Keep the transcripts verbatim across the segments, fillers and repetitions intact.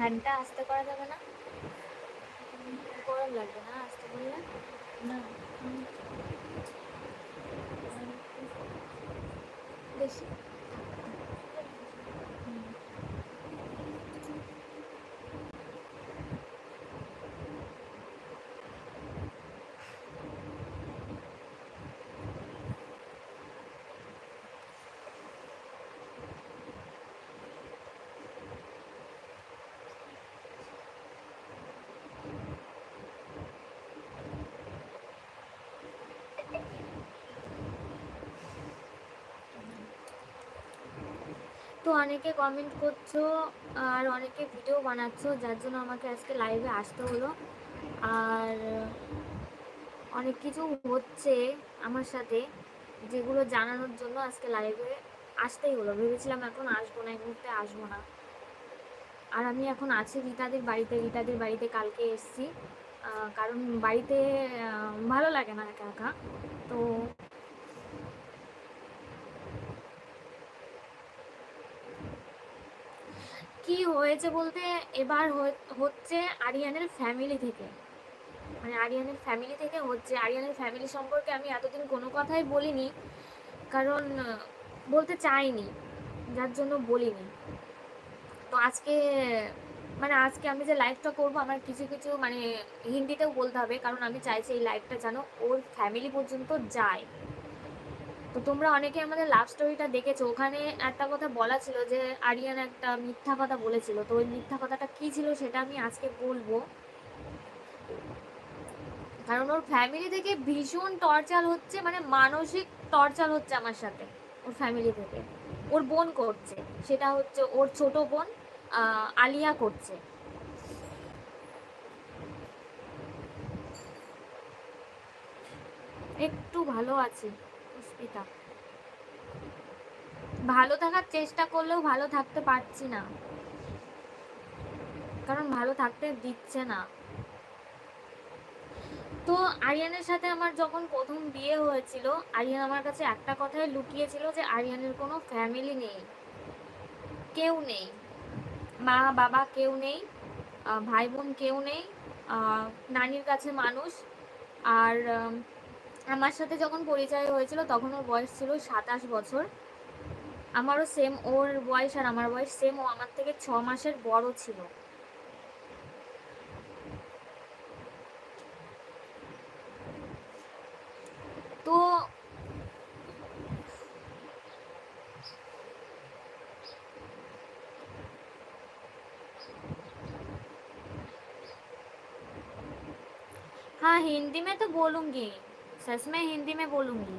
ফ্যানটা আস্তে করা যাবে না? গরম লাগবে না আস্তে করলে? না বেশি তো অনেকে কমেন্ট করছো আর অনেকে ভিডিও বানাচ্ছো, যার জন্য আমাকে আজকে লাইভে আসতে হলো। আর অনেক কিছু হচ্ছে আমার সাথে, যেগুলো জানানোর জন্য আজকে লাইভে আসতেই হলো। ভেবেছিলাম এখন আসবো না, এই মুহূর্তে আসবো না। আর আমি এখন আছি রীতাদের বাড়িতে। রীতাদের বাড়িতে কালকে এসছি, কারণ বাড়িতে ভালো লাগে না একা একা। তো কি হয়েছে বলতে, এবার হচ্ছে আরিয়ানের ফ্যামিলি থেকে, মানে আরিয়ানের ফ্যামিলি থেকে হচ্ছে। আরিয়ানের ফ্যামিলি সম্পর্কে আমি এতদিন কোনো কথাই বলিনি, কারণ বলতে চাইনি, যার জন্য বলিনি। তো আজকে মানে আজকে আমি যে লাইভটা করবো, আমার কিছু কিছু মানে হিন্দিতেও বলতে হবে, কারণ আমি চাইছি এই লাইভটা যেন ওর ফ্যামিলি পর্যন্ত যায়। তো তোমরা অনেকে আমাদের লাভ স্টোরিটা দেখেছো, ওখানে একটা কথা বলা ছিল যে আরিয়ান একটা মিথ্যা কথা বলেছিল। তো ওই মিথ্যা কথাটা কি ছিল সেটা আমি আজকে বলবো, কারণ ওর ফ্যামিলি থেকে ভীষণ টর্চার হচ্ছে, মানে মানসিক টর্চার হচ্ছে আমার সাথে ওর ফ্যামিলি থেকে। ওর বোন করছে, সেটা হচ্ছে ওর ছোট বোন আলিয়া করছে। একটু ভালো আছি পুষ্পিতা, ভালো থাকার চেষ্টা করলেও ভালো থাকতে পারছি না, কারণ ভালো থাকতে দিচ্ছে না। তো আরিয়ানের সাথে আমার যখন প্রথম বিয়ে হয়েছিল, আরিয়ান আমার কাছে একটা কথাই লুকিয়েছিল যে আরিয়ানের কোনো ফ্যামিলি নেই, কেউ নেই, মা বাবা কেউ নেই, ভাই বোন কেউ নেই, নানির কাছে মানুষ। আর আমার সাথে যখন পরিচয় হয়েছিল তখন ওর বয়স ছিল সাতাশ বছর। আমারও সেম, ওর বয়স আর আমার বয়স সেম। ও আমার থেকে ছ মাসের বড় ছিল। তো हाँ, हिंदी में तो बोलूंगी, सच में हिंदी में बोलूंगी।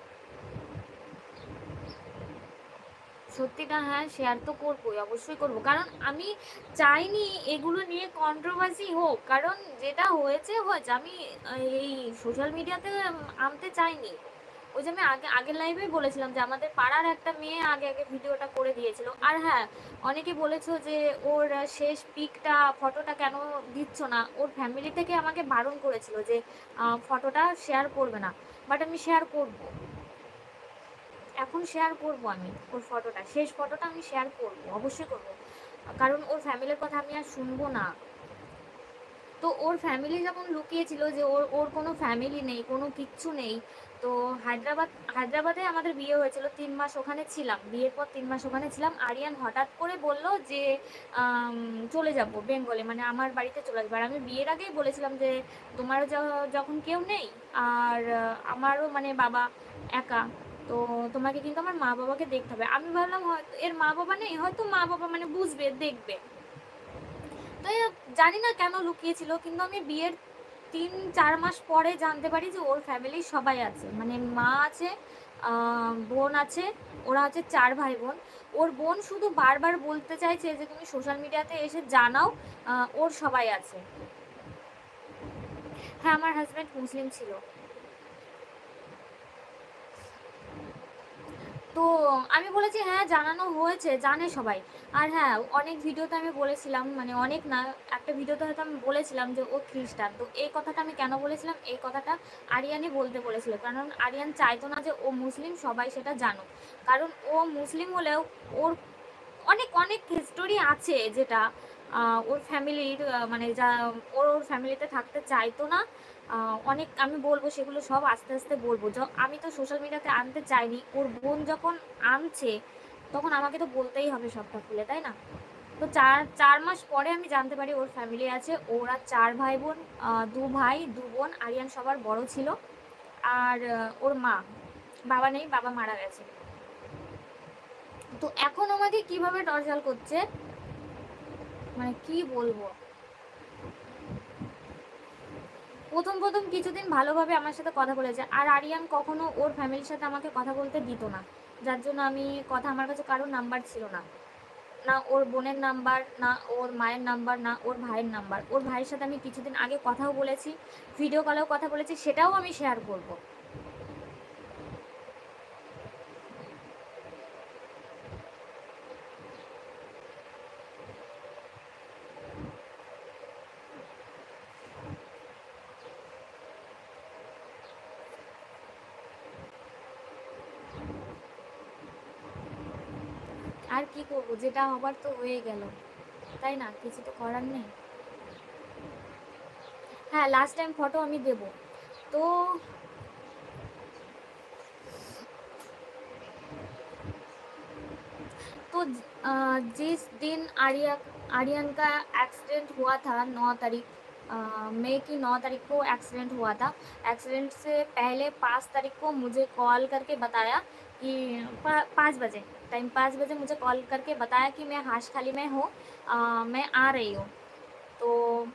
সত্যিটা হ্যাঁ শেয়ার তো করবোই, অবশ্যই করবো, কারণ আমি চাইনি এগুলো নিয়ে কন্ট্রোভার্সি হোক। কারণ যেটা হয়েছে হয়েছে, আমি এই সোশ্যাল মিডিয়াতে আনতে চাইনি। ওই যে আমি আগে আগের লাইভেই বলেছিলাম যে আমাদের পাড়ার একটা মেয়ে আগে আগে ভিডিওটা করে দিয়েছিল। আর হ্যাঁ, অনেকে বলেছো যে ওর শেষ পিকটা ফটোটা কেন দিচ্ছ না, ওর ফ্যামিলি থেকে আমাকে বারণ করেছিল যে ফটোটা শেয়ার করবে না, বাট আমি শেয়ার করবো, এখন শেয়ার করব। আমি ওর ফটোটা, শেষ ফটোটা আমি শেয়ার করব, অবশ্যই করব, কারণ ওর ফ্যামিলির কথা আমি আর শুনবো না। তো ওর ফ্যামিলি যখন লুকিয়েছিল যে ওর ওর কোনো ফ্যামিলি নেই, কোনো কিচ্ছু নেই। তো হায়দ্রাবাদ হায়দ্রাবাদে আমাদের বিয়ে হয়েছিল, তিন মাস ওখানে ছিলাম, বিয়ের পর তিন মাস ওখানে ছিলাম। আরিয়ান হঠাৎ করে বলল যে চলে যাব বেঙ্গলে, মানে আমার বাড়িতে চলে আসবে। আর আমি বিয়ের আগেই বলেছিলাম যে তোমারও যখন কেউ নেই আর আমারও মানে বাবা একা, তো তোমাকে কিন্তু আমার মা বাবাকে দেখতে হবে। আমি ভাবলাম হয়তো এর মা বাবা নেই, হয়তো মা বাবা মানে বুঝবে, দেখবে। তো জানি না কেন লুকিয়েছিল, কিন্তু আমি বিয়ের তিন চার মাস পরে জানতে পারি যে ওর ফ্যামিলি সবাই আছে, মানে মা আছে, বোন আছে, ওরা হচ্ছে চার ভাই বোন। ওর বোন শুধু বারবার বলতে চাইছে যে তুমি সোশ্যাল মিডিয়াতে এসে জানাও ওর সবাই আছে। হ্যাঁ, আমার হাজব্যান্ড মুসলিম ছিল। তো আমি বলেছি হ্যাঁ জানানো হয়েছে, জানে সবাই। আর হ্যাঁ, অনেক ভিডিওতে আমি বলেছিলাম, মানে অনেক না, একটা ভিডিওতে হয়তো আমি বলেছিলাম যে ও খ্রিস্টান। তো এই কথাটা আমি কেন বলেছিলাম, এই কথাটা আরিয়ানই বলতে বলেছিল, কারণ আরিয়ান চাইতো না যে ও মুসলিম সবাই সেটা জানুক। কারণ ও মুসলিম হলেও ওর অনেক অনেক হিস্টোরি আছে, যেটা ওর ফ্যামিলির মানে যা ওর ওর ফ্যামিলিতে থাকতে চাইতো না। অনেক আমি বলবো সেগুলো সব আস্তে আস্তে বলবো। আমি তো সোশ্যাল মিডিয়াতে আনতে চাইনি, ওর বোন যখন আনছে তখন আমাকে তো বলতেই হবে সবটা খুলে, তাই না? তো চার চার মাস পরে আমি জানতে পারি ওর ফ্যামিলি আছে। ওরা চার ভাই বোন, দু ভাই দু বোন। আরিয়ান সবার বড় ছিল। আর ওর মা, বাবা নেই, বাবা মারা গেছে। তো এখন আমাকে কিভাবে টর্চার করছে মানে কি বলবো। প্রথম প্রথম কিছুদিন ভালোভাবে আমার সাথে কথা বলেছে, আর আরিয়ান কখনো ওর ফ্যামিলির সাথে আমাকে কথা বলতে দিত না, যার জন্য আমি কথা, আমার কাছে কারোর নাম্বার ছিল না, না ওর বোনের নাম্বার, না ওর মায়ের নাম্বার, না ওর ভাইয়ের নাম্বার। ওর ভাইয়ের সাথে আমি কিছুদিন আগে কথাও বলেছি, ভিডিও কলেও কথা বলেছি, সেটাও আমি শেয়ার করব। আর কি করব, যেটা হবার তো হয়ে গেল, তাই না? কিছু তো করার নেই। হ্যাঁ, লাস্ট টাইম ফটো আমি দেব। তো तो जिस दिन आर्या आर्यन का एक्सीडेंट हुआ था, नौ तारीख, मई की नौ तारीख को एक्सीडेंट हुआ था। एक्सीडेंट से पहले पाँच तारीख को मुझे कॉल करके बताया कि पाँच बजे टाइम पाँच बजे मुझे कॉल करके बताया कि मैं हाशखाली में हूँ, मैं आ रही हूँ। तो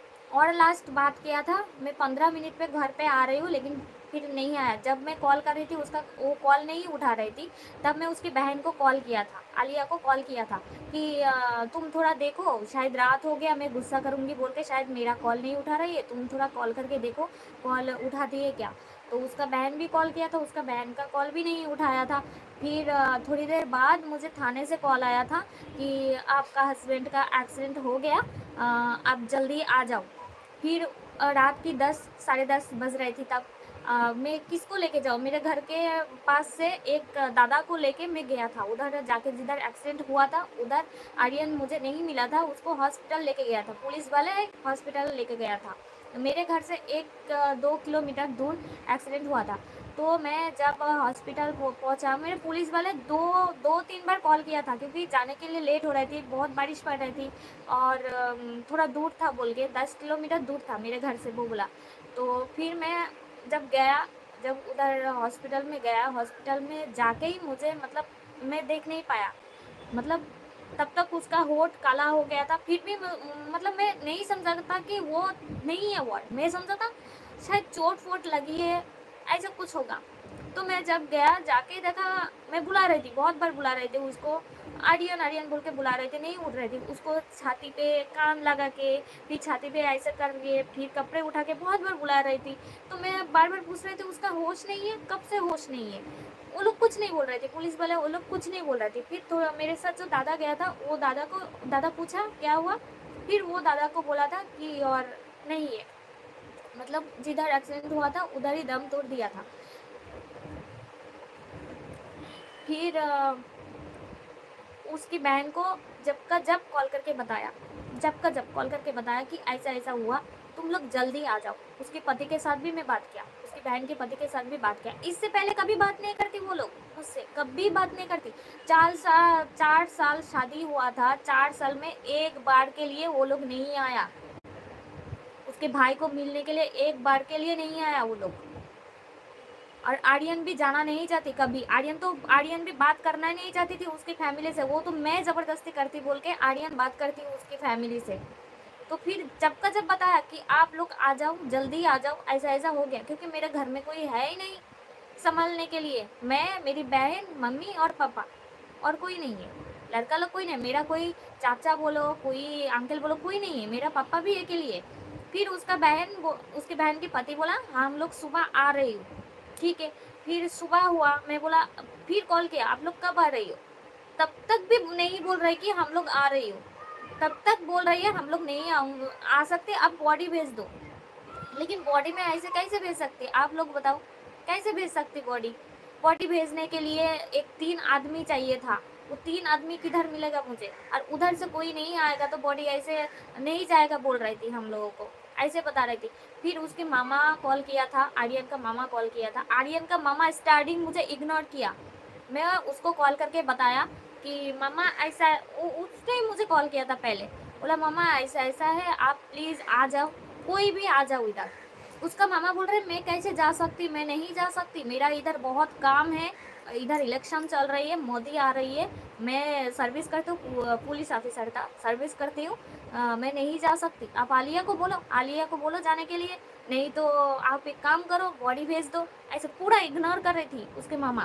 और लास्ट बात किया था, मैं पंद्रह मिनट पे घर पे आ रही हूँ, लेकिन फिर नहीं आया। जब मैं कॉल कर रही थी उसका वो कॉल नहीं उठा रही थी, तब मैं उसकी बहन को कॉल किया था, आलिया को कॉल किया था कि तुम थोड़ा देखो, शायद रात हो गया, मैं गुस्सा करूँगी बोल के शायद मेरा कॉल नहीं उठा रही है, तुम थोड़ा कॉल करके देखो कॉल उठाती है क्या। तो उसका बहन भी कॉल किया था, उसका बहन का कॉल भी नहीं उठाया था। फिर थोड़ी देर बाद मुझे थाने से कॉल आया था कि आपका हस्बैंड का एक्सीडेंट हो गया, आप जल्दी आ जाओ। फिर रात की दस साढ़े दस बज रही थी तब आ, मैं किसको लेके जाऊँ, मेरे घर के पास से एक दादा को लेके मैं गया था उधर जाके, जिधर एक्सीडेंट हुआ था उधर आर्यन मुझे नहीं मिला था, उसको हॉस्पिटल लेके गया था, पुलिस वाले हॉस्पिटल लेके गया था। मेरे घर से एक दो किलोमीटर दूर एक्सीडेंट हुआ था। तो मैं जब हॉस्पिटल पहुंचा, मेरे पुलिस वाले दो दो तीन बार कॉल किया था, क्योंकि जाने के लिए लेट हो रही थी, बहुत बारिश पड़ रही थी और थोड़ा दूर था बोल के, दस किलोमीटर दूर था मेरे घर से, वो बोला। तो फिर मैं जब गया, जब उधर हॉस्पिटल में गया, हॉस्पिटल में जाके ही मुझे मतलब मैं देख नहीं पाया, मतलब तब तक उसका होठ काला हो गया था। फिर भी मतलब मैं नहीं समझा था कि वो नहीं है, वो मैं समझा था शायद चोट फोट लगी है, ऐसा कुछ होगा। तो मैं जब गया जाके देखा, मैं बुला रही थी, बहुत बार बुला रही थी उसको, आर्यन आर्यन बोल के बुला रहे थे, नहीं उठ रही थी। उसको छाती पे कान लगा के, फिर छाती पे ऐसा करके, फिर कपड़े उठा के बहुत बार बुला रही थी। तो मैं बार बार पूछ रही थी उसका होश नहीं है, कब से होश नहीं है। वो लोग कुछ नहीं बोल रहे थे, पुलिस वाले वो लोग कुछ नहीं बोल रहे थे। फिर थोड़ा मेरे साथ जो दादा गया था, वो दादा को दादा पूछा क्या हुआ, फिर वो दादा को बोला था कि और नहीं है, मतलब जिधर एक्सीडेंट हुआ था उधर ही दम तोड़ दिया था। फिर उसकी बहन को जब का जब कॉल करके बताया, जब का जब कॉल करके बताया कि ऐसा ऐसा हुआ, तुम लोग जल्दी आ जाओ। उसके पति के साथ भी मैं बात किया, उसकी बहन के पति के साथ भी बात किया। इससे पहले कभी बात नहीं करती वो लोग मुझसे, कभी बात नहीं करती। चार साल चार साल शादी हुआ था, चार साल में एक बार के लिए वो लोग नहीं आया, उसके भाई को मिलने के लिए एक बार के लिए नहीं आया वो लोग। और आर्यन भी जाना नहीं चाहती कभी, आर्यन तो आर्यन भी बात करना नहीं चाहती थी उसकी फैमिली से, वो तो मैं ज़बरदस्ती करती बोल के आर्यन बात करती हूँ उसकी फैमिली से। तो फिर जब का जब बताया कि आप लोग आ जाओ, जल्दी आ जाओ, ऐसा ऐसा हो गया, क्योंकि मेरे घर में कोई है ही नहीं संभालने के लिए, मैं, मेरी बहन, मम्मी और पापा, और कोई नहीं है, लड़का लोग कोई नहीं, मेरा कोई चाचा बोलो, कोई अंकल बोलो, कोई नहीं है, मेरा पापा भी अकेली है। फिर उसका बहन, उसके बहन के पति बोला हम लोग सुबह आ रही हूँ, ठीक है। फिर सुबह हुआ, मैं बोला, फिर कॉल किया आप लोग कब आ रही हो, तब तक भी नहीं बोल रही कि हम लोग आ रही हो, तब तक बोल रही है हम लोग नहीं आऊँगे आ सकते, आप बॉडी भेज दो। लेकिन बॉडी में ऐसे कैसे भेज सकते, आप लोग बताओ कैसे भेज सकते बॉडी। बॉडी भेजने के लिए एक तीन आदमी चाहिए था, वो तीन आदमी किधर मिलेगा मुझे, और उधर से कोई नहीं आएगा तो बॉडी ऐसे नहीं जाएगा बोल रही थी हम लोगों को, ऐसे बता रही थी। फिर उसके मामा कॉल किया था, आर्यन का मामा कॉल किया था। आर्यन का मामा स्टार्टिंग मुझे इग्नोर किया। मैं उसको कॉल करके बताया कि मामा ऐसा, उसने मुझे कॉल किया था पहले, बोला मामा ऐसा ऐसा है, आप प्लीज़ आ जाओ, कोई भी आ जाओ इधर। उसका मामा बोल रहे मैं कैसे जा सकती, मैं नहीं जा सकती, मेरा इधर बहुत काम है, इधर इलेक्शन चल रही है, मोदी आ रही है, मैं सर्विस करती हूँ, पुलिस ऑफिसर था, सर्विस करती हूँ, मैं नहीं जा सकती। आप आलिया को बोलो, आलिया को बोलो जाने के लिए, नहीं तो आप एक काम करो बॉडी भेज दो। ऐसे पूरा इग्नोर कर रही थी उसके मामा।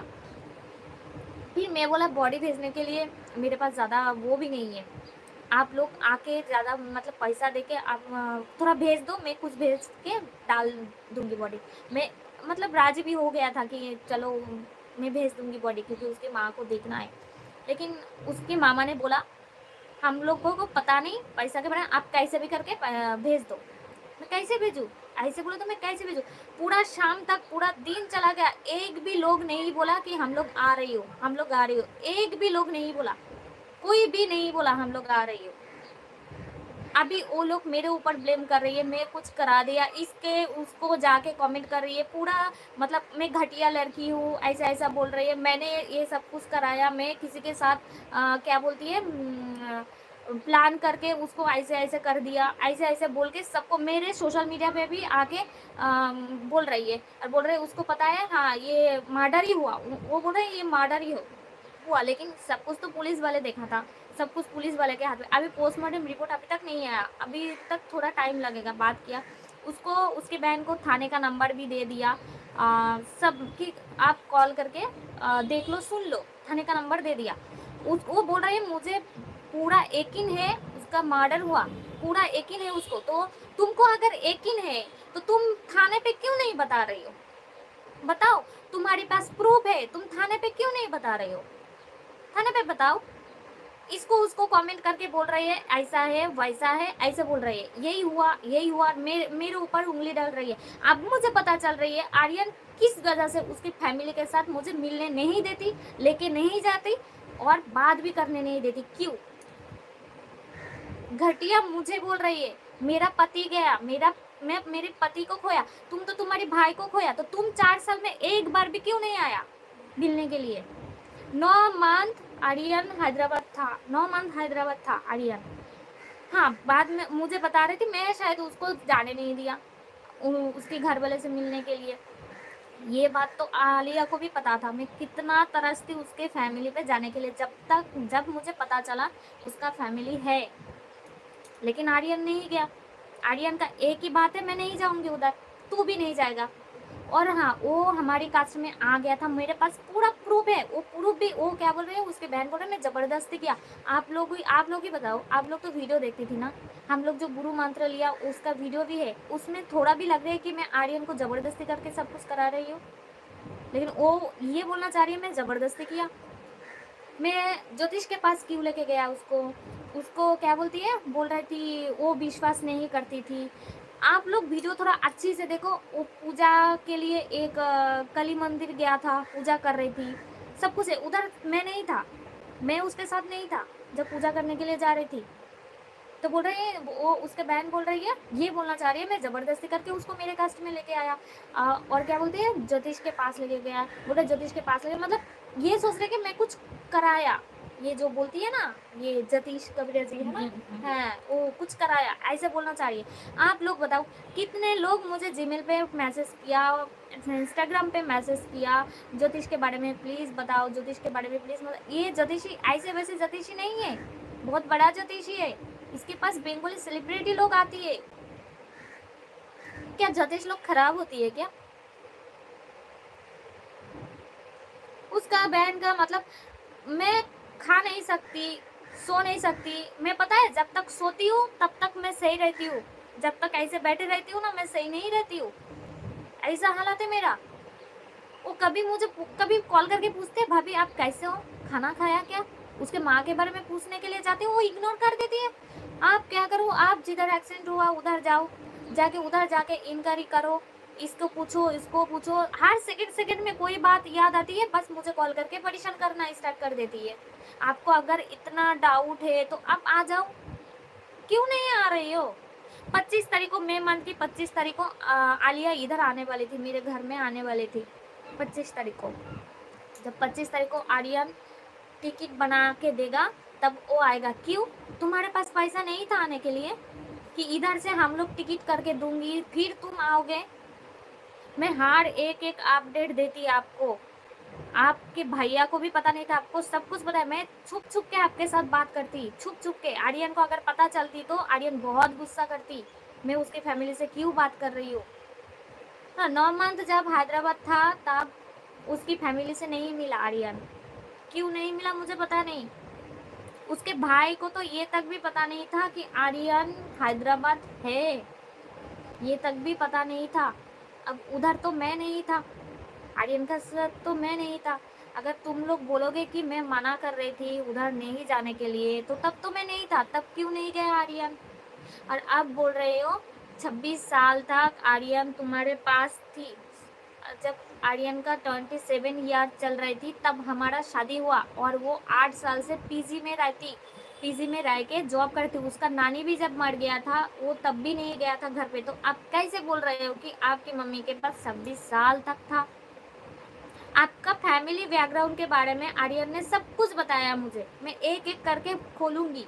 फिर मैं बोला बॉडी भेजने के लिए मेरे पास ज़्यादा वो भी नहीं है, आप लोग आके ज़्यादा मतलब पैसा देके आप थोड़ा भेज दो, मैं कुछ भेज के डाल दूंगी बॉडी। मैं मतलब राजी भी हो गया था कि चलो मैं भेज दूंगी बॉडी, क्योंकि उसकी माँ को देखना है। लेकिन उसके मामा ने बोला हम लोगों को पता नहीं पैसा के बारे में, आप कैसे भी करके भेज दो। मैं कैसे भेजूँ, ऐसे बोलो तो मैं कैसे भेजूँ। पूरा शाम तक पूरा दिन चला गया, एक भी लोग नहीं बोला कि हम लोग आ रही हो, हम लोग आ रही हो, एक भी लोग नहीं बोला, कोई भी नहीं बोला हम लोग आ रही हो। अभी वो लोग मेरे ऊपर ब्लेम कर रही है, मैं कुछ करा दिया, इसके उसको जाके कमेंट कर रही है पूरा, मतलब मैं घटिया लड़की हूँ, ऐसा ऐसा बोल रही है, मैंने ये सब कुछ कराया, मैं किसी के साथ आ, क्या बोलती है प्लान करके उसको ऐसे ऐसे कर दिया, ऐसे ऐसे बोल के सबको मेरे सोशल मीडिया पे भी आके आ, बोल रही है, और बोल रहे उसको पता है हाँ ये मर्डर ही हुआ, वो बोल रहे ये मर्डर ही हुआ। लेकिन सब कुछ तो पुलिस वाले देखा था, सब कुछ पुलिस वाले के हाथ में। अभी पोस्टमार्टम रिपोर्ट अभी तक नहीं आया, अभी तक थोड़ा टाइम लगेगा। बात किया उसको, उसके बहन को थाने का नंबर भी दे दिया, आ, सब कि आप कॉल करके आ, देख लो, सुन लो, थाने का नंबर दे दिया। उस वो बोल रही है मुझे पूरा यकीन है उसका मर्डर हुआ, पूरा यकीन है उसको। तो तुमको अगर यकीन है तो तुम थाने पे क्यों नहीं बता रही हो, बताओ, तुम्हारे पास प्रूफ है, तुम थाने पे क्यों नहीं बता रहे हो, थाने पे बताओ। इसको उसको कमेंट करके बोल रही है ऐसा है वैसा है, ऐसे बोल रही है, यही हुआ यही हुआ, मेरे मेरे ऊपर उंगली डाल रही है। अब मुझे पता चल रही है आर्यन किस वजह से उसकी फैमिली के साथ मुझे मिलने नहीं देती, लेके नहीं जाती, और बात भी करने नहीं देती। क्यों घटिया मुझे बोल रही है, मेरा पति गया, मेरा मैं मेरे पति को खोया, तुम तो तुम्हारे भाई को खोया, तो तुम चार साल में एक बार भी क्यों नहीं आया मिलने के लिए। नौ मंथ आर्यन हैदराबाद था, नौ मंथ हैदराबाद था आर्यन। हाँ बाद में मुझे बता रही थी, मैं शायद उसको जाने नहीं दिया उसके घर वाले से मिलने के लिए। ये बात तो आलिया को भी पता था, मैं कितना तरसती उसके फैमिली पे जाने के लिए, जब तक जब मुझे पता चला उसका फैमिली है। लेकिन आर्यन नहीं गया। आर्यन का एक ही बात है, मैं नहीं जाऊंगी उधर, तू भी नहीं जाएगा। और हाँ वो हमारी कास्ट में आ गया था, मेरे पास पूरा प्रूफ है, वो प्रूफ भी वो क्या बोल रहे हैं उसके बहन बोल रहे मैं जबरदस्ती किया। आप लोग ही आप लोग ही बताओ, आप लोग तो वीडियो देखती थी ना, हम लोग जो गुरु मंत्र लिया उसका वीडियो भी है, उसमें थोड़ा भी लग रहा है कि मैं आर्यन को जबरदस्ती करके सब कुछ करा रही हूँ। लेकिन वो ये बोलना चाह रही है मैं जबरदस्ती किया। मैं ज्योतिष के पास क्यों लेके गया उसको, उसको क्या बोलती है बोल रही थी वो विश्वास नहीं करती थी। आप लोग वीडियो थोड़ा अच्छी से देखो, वो पूजा के लिए एक कली मंदिर गया था, पूजा कर रही थी, सब कुछ है उधर, मैं नहीं था, मैं उसके साथ नहीं था जब पूजा करने के लिए जा रही थी। तो बोल रही है वो उसके बहन बोल रही है, ये बोलना चाह रही है मैं ज़बरदस्ती करके उसको मेरे कास्ट में लेके आया। आ, और क्या बोलते हैं ज्योतिष के पास लेके गया, बोल रहे ज्योतिष के पास लेके, मतलब ये सोच रहे कि मैं कुछ कराया, ये जो बोलती है ना ये जतीश कबीर जी है ना, हाँ वो कुछ कराया ऐसे बोलना चाहिए। आप लोग बताओ कितने लोग मुझे जीमेल पे मैसेज किया, इंस्टाग्राम पे मैसेज किया, ज्योतिष के बारे में प्लीज़ बताओ, ज्योतिष के बारे में प्लीज़ बताओ। ये ज्योतिषी ऐसे वैसे ज्योतिषी नहीं है, बहुत बड़ा ज्योतिषी है, इसके पास बंगाली सेलिब्रिटी लोग आती है। क्या ज्योतिष लोग खराब होती है क्या? उसका बहन का मतलब मैं खा नहीं सकती, सो नहीं सकती, मैं पता है जब तक सोती हूँ तब तक मैं सही रहती हूँ, जब तक ऐसे बैठे रहती हूँ ना मैं सही नहीं रहती हूँ, ऐसा हालत है मेरा। वो कभी मुझे कभी कॉल करके पूछते हैं भाभी आप कैसे हो, खाना खाया क्या, उसके माँ के बारे में पूछने के लिए जाती हूँ, वो इग्नोर कर देती है। आप क्या करो, आप जिधर एक्सीडेंट हुआ उधर जाओ, जाके उधर जाके इंक्वायरी करो, इसको पूछो, इसको पूछो, हर सेकंड सेकंड में कोई बात याद आती है, बस मुझे कॉल करके परेशान करना स्टार्ट कर देती है। आपको अगर इतना डाउट है तो आप आ जाओ, क्यों नहीं आ रही हो? पच्चीस तारीख को, मई मंथ की पच्चीस तारीख को आलिया इधर आने वाली थी, मेरे घर में आने वाली थी पच्चीस तारीख को। जब पच्चीस तारीख को आर्यन टिकट बना के देगा तब वो आएगा। क्यों? तुम्हारे पास पैसा नहीं था आने के लिए कि इधर से हम लोग टिकट करके दूंगी फिर तुम आओगे? मैं हर एक एक अपडेट देती आपको। आपके भैया को भी पता नहीं था, आपको सब कुछ पता है। मैं छुप छुप के आपके साथ बात करती, छुप छुप के। आर्यन को अगर पता चलती तो आर्यन बहुत गुस्सा करती, मैं उसकी फैमिली से क्यों बात कर रही हूँ। हाँ, नौ मंथ जब हैदराबाद था तब उसकी फैमिली से नहीं मिला आर्यन। क्यों नहीं मिला मुझे पता नहीं। उसके भाई को तो ये तक भी पता नहीं था कि आर्यन हैदराबाद है, ये तक भी पता नहीं था। अब उधर तो मैं नहीं था, आर्यन का साथ तो मैं नहीं था। अगर तुम लोग बोलोगे कि मैं मना कर रही थी उधर नहीं जाने के लिए, तो तब तो मैं नहीं था, तब क्यों नहीं गया आर्यन? और अब बोल रहे हो छब्बीस साल तक आर्यन तुम्हारे पास थी। जब आर्यन का सत्ताईस ईयर चल रही थी तब हमारा शादी हुआ, और वो आठ साल से पीजी में रहती, पीजी में रह के जॉब करती। उसका नानी भी जब मर गया था वो तब भी नहीं गया था घर पे। तो आप कैसे बोल रहे हो कि आपकी मम्मी के पास छब्बीस साल तक था? आपका फैमिली बैकग्राउंड के बारे में आर्यन ने सब कुछ बताया मुझे, मैं एक एक करके खोलूंगी।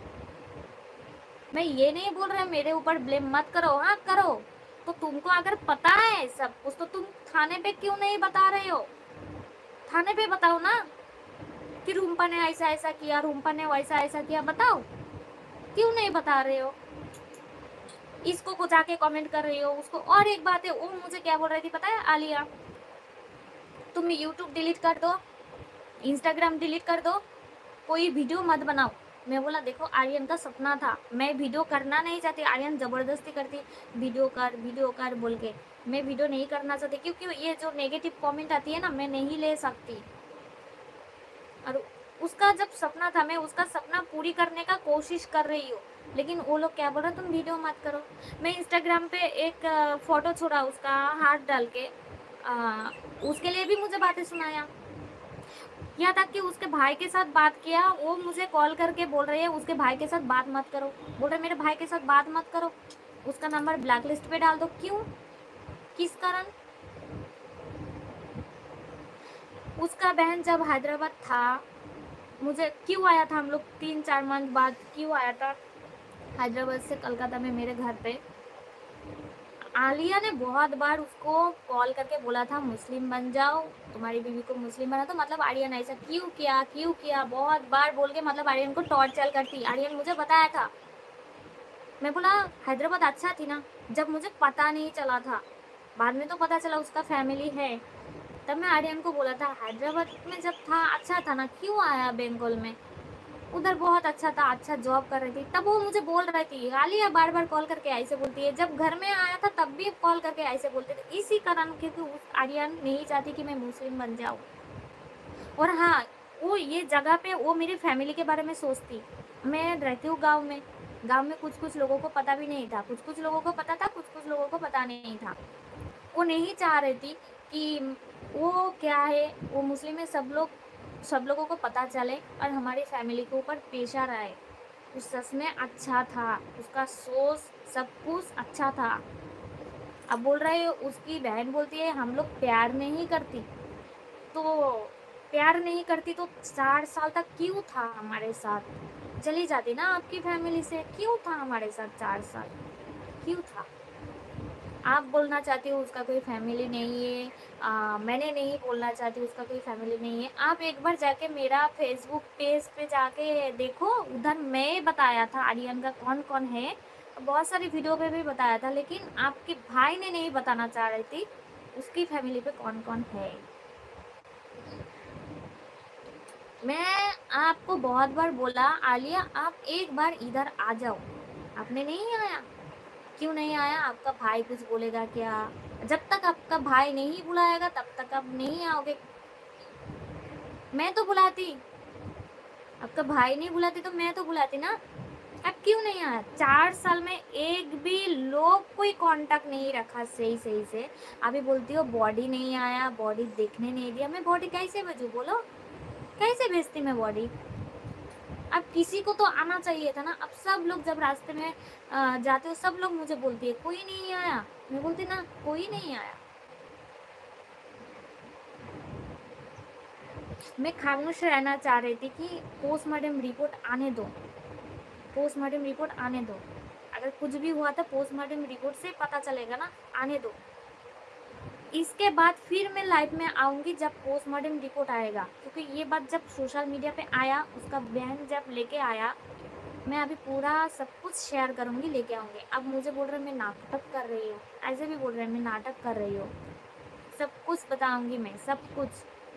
मैं ये नहीं बोल रहा मेरे ऊपर ब्लेम मत करो, हाँ करो। तो तुमको अगर पता है सब कुछ तो तुम थाने पे क्यों नहीं बता रहे हो? थाने पे बताओ ना कि रूम्पा ने ऐसा ऐसा किया, रूम्पा ने वैसा ऐसा किया, बताओ। क्यों नहीं बता रहे हो? इसको को जाके कमेंट कर रही हो उसको। और एक बात है, वो मुझे क्या बोल रही थी पता है आलिया, तुम यूट्यूब डिलीट कर दो, इंस्टाग्राम डिलीट कर दो, कोई वीडियो मत बनाओ। मैं बोला देखो आर्यन का सपना था, मैं वीडियो करना नहीं चाहती, आर्यन ज़बरदस्ती करती वीडियो कर वीडियो कर बोल के। मैं वीडियो नहीं करना चाहती क्योंकि ये जो नेगेटिव कमेंट आती है ना, मैं नहीं ले सकती। और उसका जब सपना था, मैं उसका सपना पूरी करने का कोशिश कर रही हूँ, लेकिन वो लोग क्या बोल रहे तुम वीडियो मत करो। मैं इंस्टाग्राम पे एक फ़ोटो छोड़ा उसका हाथ डाल के, आ, उसके लिए भी मुझे बातें सुनाया। यहाँ तक कि उसके भाई के साथ बात किया, वो मुझे कॉल करके बोल रही है उसके भाई के साथ बात मत करो, बोल रहे मेरे भाई के साथ बात मत करो, उसका नंबर ब्लैक लिस्ट पे डाल दो। क्यों? किस कारण? उसका बहन जब हैदराबाद था, मुझे क्यों आया था, हम लोग तीन चार मंथ बाद क्यों आया था हैदराबाद से कलकत्ता में मेरे घर पे। आलिया ने बहुत बार उसको कॉल करके बोला था मुस्लिम बन जाओ, तुम्हारी बीवी को मुस्लिम बना। तो मतलब आर्यन ऐसा क्यों किया क्यों किया बहुत बार बोल के मतलब आर्यन को टॉर्चर करती। आर्यन मुझे बताया था, मैं बोला हैदराबाद अच्छा थी ना, जब मुझे पता नहीं चला था, बाद में तो पता चला उसका फैमिली है। तब मैं आर्यन को बोला था हैदराबाद में जब था अच्छा था ना, क्यों आया बंगाल में, उधर बहुत अच्छा था, अच्छा जॉब कर रही थी। तब वो मुझे बोल रही थी आलिया बार बार कॉल करके ऐसे बोलती है, जब घर में आया था तब भी कॉल करके ऐसे बोलते थे। इसी कारण क्योंकि उस आर्यन नहीं चाहती कि मैं मुस्लिम बन जाऊँ। और हाँ, वो ये जगह पे वो मेरी फैमिली के बारे में सोचती। मैं रहती हूँ गाँव में, गाँव में कुछ कुछ लोगों को पता भी नहीं था, कुछ कुछ लोगों को पता था, कुछ कुछ लोगों को पता नहीं था। वो नहीं चाह रही थी कि वो क्या है, वो मुस्लिम है, सब लोग सब लोगों को पता चले और हमारी फैमिली के ऊपर प्रेशर आए। उस सच में अच्छा था, उसका सोच सब कुछ अच्छा था। अब बोल रहे हो उसकी बहन बोलती है हम लोग प्यार नहीं करती, तो प्यार नहीं करती तो चार साल तक क्यों था हमारे साथ? चली जाती ना आपकी फैमिली से, क्यों था हमारे साथ चार साल, क्यों था? आप बोलना चाहती हो उसका कोई फैमिली नहीं है, आ, मैंने नहीं बोलना चाहती उसका कोई फैमिली नहीं है। आप एक बार जाके मेरा फेसबुक पेज पे जाके देखो, उधर मैं बताया था आर्यन का कौन कौन है, बहुत सारी वीडियो पे भी बताया था, लेकिन आपके भाई ने नहीं बताना चाह रही थी उसकी फैमिली पे कौन कौन है। मैं आपको बहुत बार बोला आलिया आप एक बार इधर आ जाओ, आपने नहीं आया। क्यों नहीं आया? आपका भाई कुछ बोलेगा क्या? जब तक आपका भाई नहीं बुलाएगा तब तक आप नहीं आओगे। मैं तो बुलाती, आपका भाई नहीं बुलाती तो मैं तो बुलाती ना। अब क्यों नहीं आया? चार साल में एक भी लोग कोई कांटेक्ट नहीं रखा सही सही से। अभी बोलती हो बॉडी नहीं आया, बॉडी देखने नहीं दिया। मैं बॉडी कैसे भेजूं बोलो? कैसे भेजती मैं बॉडी? अब किसी को तो आना चाहिए था ना। अब सब लोग जब रास्ते में आ, जाते हो, सब लोग मुझे बोलती है कोई नहीं आया। मैं बोलती ना कोई नहीं आया। मैं खामोश रहना चाह रही थी कि पोस्टमार्टम रिपोर्ट आने दो, पोस्टमार्टम रिपोर्ट आने दो। अगर कुछ भी हुआ था पोस्टमार्टम रिपोर्ट से पता चलेगा ना, आने दो। इसके बाद फिर मैं लाइफ में आऊँगी जब पोस्टमार्टम रिपोर्ट आएगा, क्योंकि ये बात जब सोशल मीडिया पे आया, उसका बहन जब लेके आया, मैं अभी पूरा सब कुछ शेयर करूँगी, लेके आऊँगी। अब मुझे बोल रहे मैं नाटक कर रही हूँ, ऐसे भी बोल रहे हैं मैं नाटक कर रही हूँ। सब कुछ बताऊँगी मैं, सब कुछ।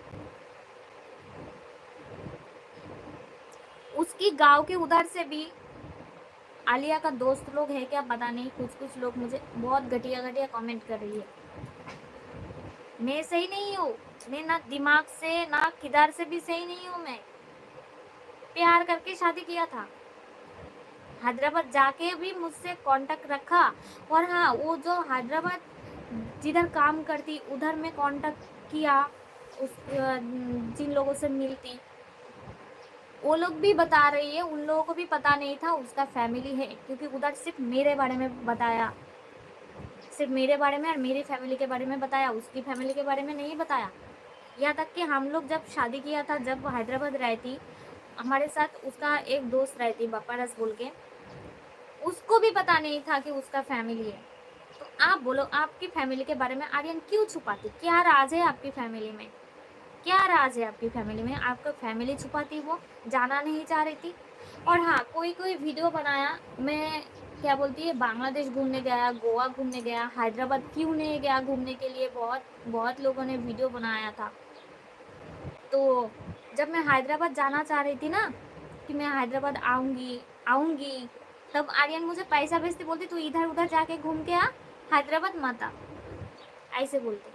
उसकी गांव के उधर से भी आलिया का दोस्त लोग है क्या पता नहीं, कुछ कुछ लोग मुझे बहुत घटिया घटिया कमेंट कर रही है। मैं सही नहीं हूँ, मैं ना दिमाग से ना किधर से भी सही नहीं हूँ। मैं प्यार करके शादी किया था, हैदराबाद जाके भी मुझसे कांटेक्ट रखा। और हाँ, वो जो हैदराबाद जिधर काम करती उधर में कांटेक्ट किया, उस जिन लोगों से मिलती, वो लोग भी बता रही है उन लोगों को भी पता नहीं था उसका फैमिली है, क्योंकि उधर सिर्फ मेरे बारे में बताया, सिर्फ मेरे बारे में और मेरी फैमिली के बारे में बताया, उसकी फैमिली के बारे में नहीं बताया। यहाँ तक कि हम लोग जब शादी किया था, जब हैदराबाद रहती, हमारे साथ उसका एक दोस्त रहती बप्पारस बोल के, उसको भी पता नहीं था कि उसका फैमिली है। तो आप बोलो, आपकी फैमिली के बारे में आर्यन क्यों छुपाती? क्या राज है आपकी फैमिली में? क्या राज है आपकी फैमिली में? आपका फैमिली छुपाती, वो जाना नहीं चाह रही थी। और हाँ, कोई कोई वीडियो बनाया, मैं क्या बोलती है, बांग्लादेश घूमने गया, गोवा घूमने गया, हैदराबाद क्यों नहीं गया घूमने के लिए, बहुत बहुत लोगों ने वीडियो बनाया था। तो जब मैं हैदराबाद जाना चाह रही थी ना, कि मैं हैदराबाद आऊँगी आऊँगी, तब आर्यन मुझे पैसा भेजती, बोलती तू इधर उधर जाके घूम के आ, हैदराबाद मत आ, ऐसे बोलते।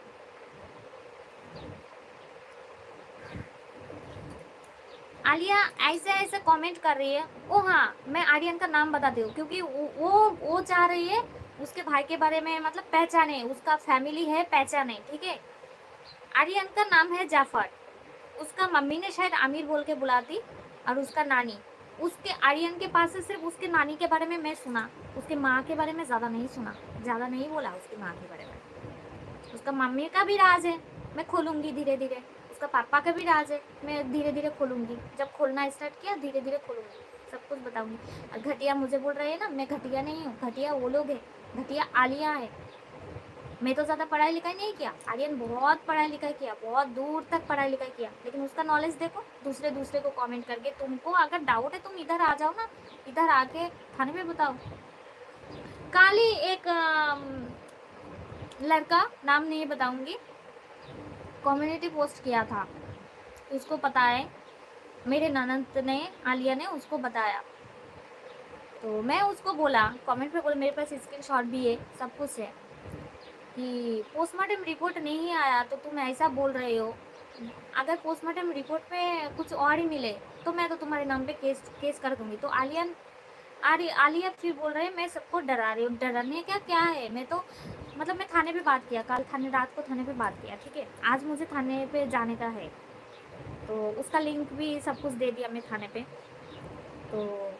आलिया ऐसे ऐसे कमेंट कर रही है। ओ हाँ, मैं आर्यन का नाम बता दूँ, क्योंकि वो वो, वो चाह रही है उसके भाई के बारे में, मतलब पहचाने, उसका फैमिली है पहचाने, ठीक है। आर्यन का नाम है जाफर, उसका मम्मी ने शायद आमिर बोल के बुलाती, और उसका नानी। उसके आर्यन के पास से सिर्फ उसके नानी के बारे में मैं सुना, उसके माँ के बारे में ज़्यादा नहीं सुना, ज़्यादा नहीं बोला उसकी माँ के बारे में। उसका मम्मी का भी राज है, मैं खोलूँगी धीरे धीरे। उसका पापा का भी राज है, मैं धीरे धीरे खोलूँगी। जब खोलना स्टार्ट किया धीरे धीरे खोलूँगी, सब कुछ बताऊँगी। घटिया मुझे बोल रहे हैं ना, मैं घटिया नहीं हूँ, घटिया वो लोग है, घटिया आलिया है। मैं तो ज़्यादा पढ़ाई लिखाई नहीं किया, आर्यन बहुत पढ़ाई लिखाई किया, बहुत दूर तक पढ़ाई लिखाई किया, लेकिन उसका नॉलेज देखो। दूसरे दूसरे को कमेंट करके, तुमको अगर डाउट है तुम इधर आ जाओ ना, इधर आके थाने में बताओ। काली एक लड़का, नाम नहीं बताऊंगी, कम्युनिटी पोस्ट किया था, उसको पता है, मेरे ननद ने, आलिया ने उसको बताया। तो मैं उसको बोला, कमेंट पे बोला, मेरे पास स्क्रीनशॉट भी है, सब कुछ है, कि पोस्टमार्टम रिपोर्ट नहीं आया तो तुम ऐसा बोल रहे हो। अगर पोस्टमार्टम रिपोर्ट में कुछ और ही मिले तो मैं तो तुम्हारे नाम पे केस केस कर दूंगी। तो आलिया आलिया फिर बोल रहे हैं मैं सबको डरा रही हूँ। डराने क्या क्या है? मैं तो मतलब मैं थाने पे बात किया, कल थाने रात को थाने पे बात किया, ठीक है। आज मुझे थाने पे जाने का है, तो उसका लिंक भी सब कुछ दे दिया मैं थाने पे। तो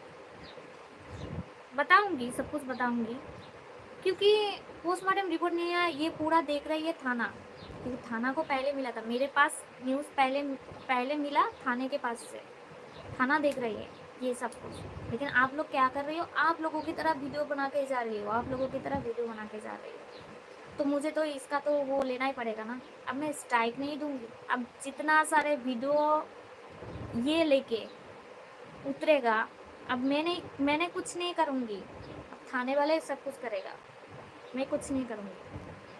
बताऊंगी, सब कुछ बताऊंगी, क्योंकि पोस्टमार्टम रिपोर्ट नहीं आया, ये पूरा देख रही है थाना, क्योंकि थाना को पहले मिला था, मेरे पास न्यूज़ पहले पहले मिला थाने के पास से, थाना देख रही है ये सब कुछ। लेकिन आप लोग क्या कर रही हो? आप लोगों की तरह वीडियो बना के जा रही हो, आप लोगों की तरह वीडियो बना के जा रही हो। तो मुझे तो इसका तो वो लेना ही पड़ेगा ना। अब मैं स्ट्राइक नहीं दूंगी, अब जितना सारे वीडियो ये लेके उतरेगा, अब मैंने मैंने कुछ नहीं करूँगी, अब थाने वाले सब कुछ करेगा, मैं कुछ नहीं करूँगी।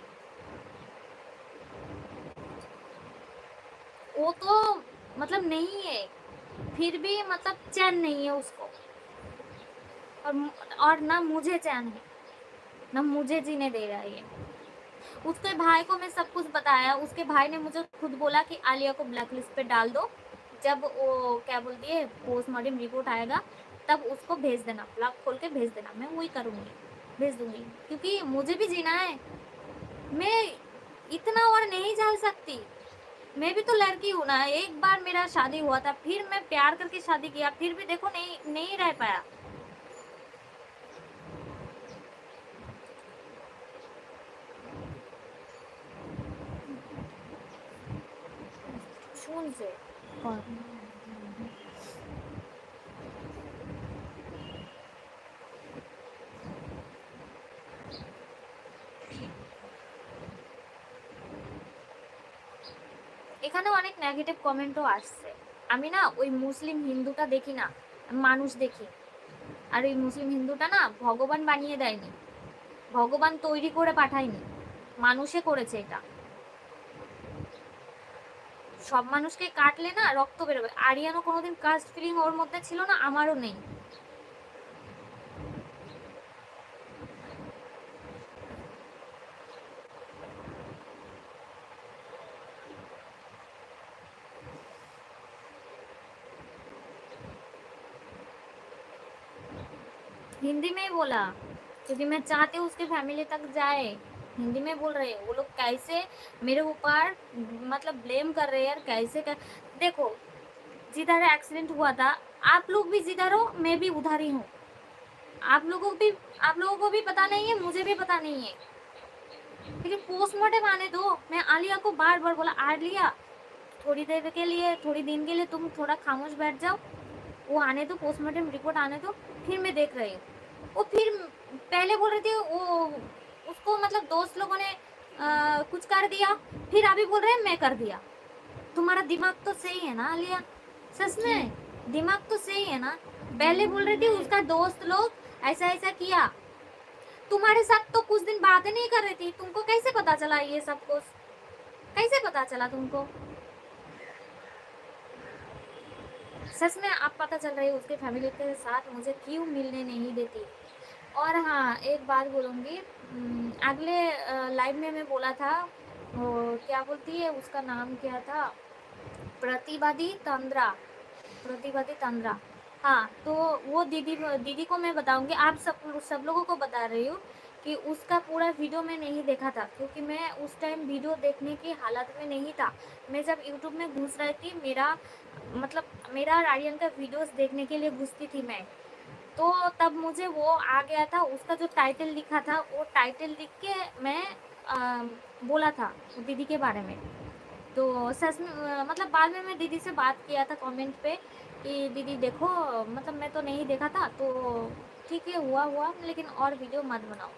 वो तो मतलब नहीं है, फिर भी मतलब चैन नहीं है उसको, और और ना मुझे चैन है, ना मुझे जीने दे रहा है। उसके भाई को मैं सब कुछ बताया, उसके भाई ने मुझे खुद बोला कि आलिया को ब्लैक लिस्ट पे डाल दो, जब वो क्या बोलती है पोस्टमार्टम रिपोर्ट आएगा तब उसको भेज देना, ब्लॉग खोल के भेज देना, मैं वही करूँगी, भेज दूँगी, क्योंकि मुझे भी जीना है। मैं इतना और नहीं झेल सकती। मैं भी तो लड़की हूँ ना, एक बार मेरा शादी हुआ था, फिर मैं प्यार करके शादी किया, फिर भी देखो नहीं नहीं रह पाया। শুনছে से कौन? এখানে অনেক নেগেটিভ কমেন্টও আসছে। আমি না ওই মুসলিম হিন্দুটা দেখি না, মানুষ দেখি। আর ওই মুসলিম হিন্দুটা না ভগবান বানিয়ে দেয়নি, ভগবান তৈরি করে পাঠায়নি, মানুষে করেছে এটা। সব মানুষকে কাটলে না রক্ত বেরোবে। আরিয়ানও কোনোদিন কাস্ট ফিলিং ওর মধ্যে ছিল না, আমারও নেই। हिंदी में ही बोला, क्योंकि मैं चाहती हूँ उसके फैमिली तक जाए। हिंदी में बोल रहे हैं वो लोग, कैसे मेरे ऊपर मतलब ब्लेम कर रहे हैं यार, कैसे कर। देखो जिधर एक्सीडेंट हुआ था, आप लोग भी जिधर हो मैं भी उधर ही हूँ। आप लोगों को भी आप लोगों को भी पता नहीं है, मुझे भी पता नहीं है, लेकिन पोस्टमार्टम आने दो। मैं आलिया को बार बार बोला, आलिया थोड़ी देर के लिए, थोड़ी दिन के लिए तुम थोड़ा खामोश बैठ जाओ, वो आने दो, पोस्टमार्टम रिपोर्ट आने दो, फिर मैं देख रही हूँ। वो फिर पहले बोल रही थी वो उसको मतलब दोस्त लोगों ने आ, कुछ कर दिया, फिर अभी बोल रहे हैं मैं कर दिया। तुम्हारा दिमाग तो सही है ना आलिया, सच में दिमाग तो सही है ना। पहले बोल रही थी उसका दोस्त लोग ऐसा ऐसा किया, तुम्हारे साथ तो कुछ दिन बातें नहीं कर रही थी, तुमको कैसे पता चला ये सब कुछ, कैसे पता चला तुमको? सच में आप पता चल रही है उसके फैमिली के साथ मुझे क्यों मिलने नहीं देती। और हाँ एक बात बोलूँगी, अगले लाइव में मैं बोला था, वो क्या बोलती है उसका नाम क्या था, प्रतिवादी तंद्रा, प्रतिवादी तंद्रा। हाँ तो वो दीदी दीदी को मैं बताऊंगी, आप सब सब लोगों को बता रही हूँ कि उसका पूरा वीडियो मैं नहीं देखा था, क्योंकि मैं उस टाइम वीडियो देखने की हालत में नहीं था। मैं जब यूट्यूब में घुस रही थी, मेरा मतलब मेरा आर्यन का वीडियोस देखने के लिए घुसती थी मैं, तो तब मुझे वो आ गया था, उसका जो टाइटल लिखा था वो टाइटल लिख के मैं आ, बोला था दीदी के बारे में। तो सच में मतलब बाद में मैं दीदी से बात किया था कमेंट पे कि दीदी देखो मतलब मैं तो नहीं देखा था, तो ठीक है हुआ हुआ, लेकिन और वीडियो मत बनाओ।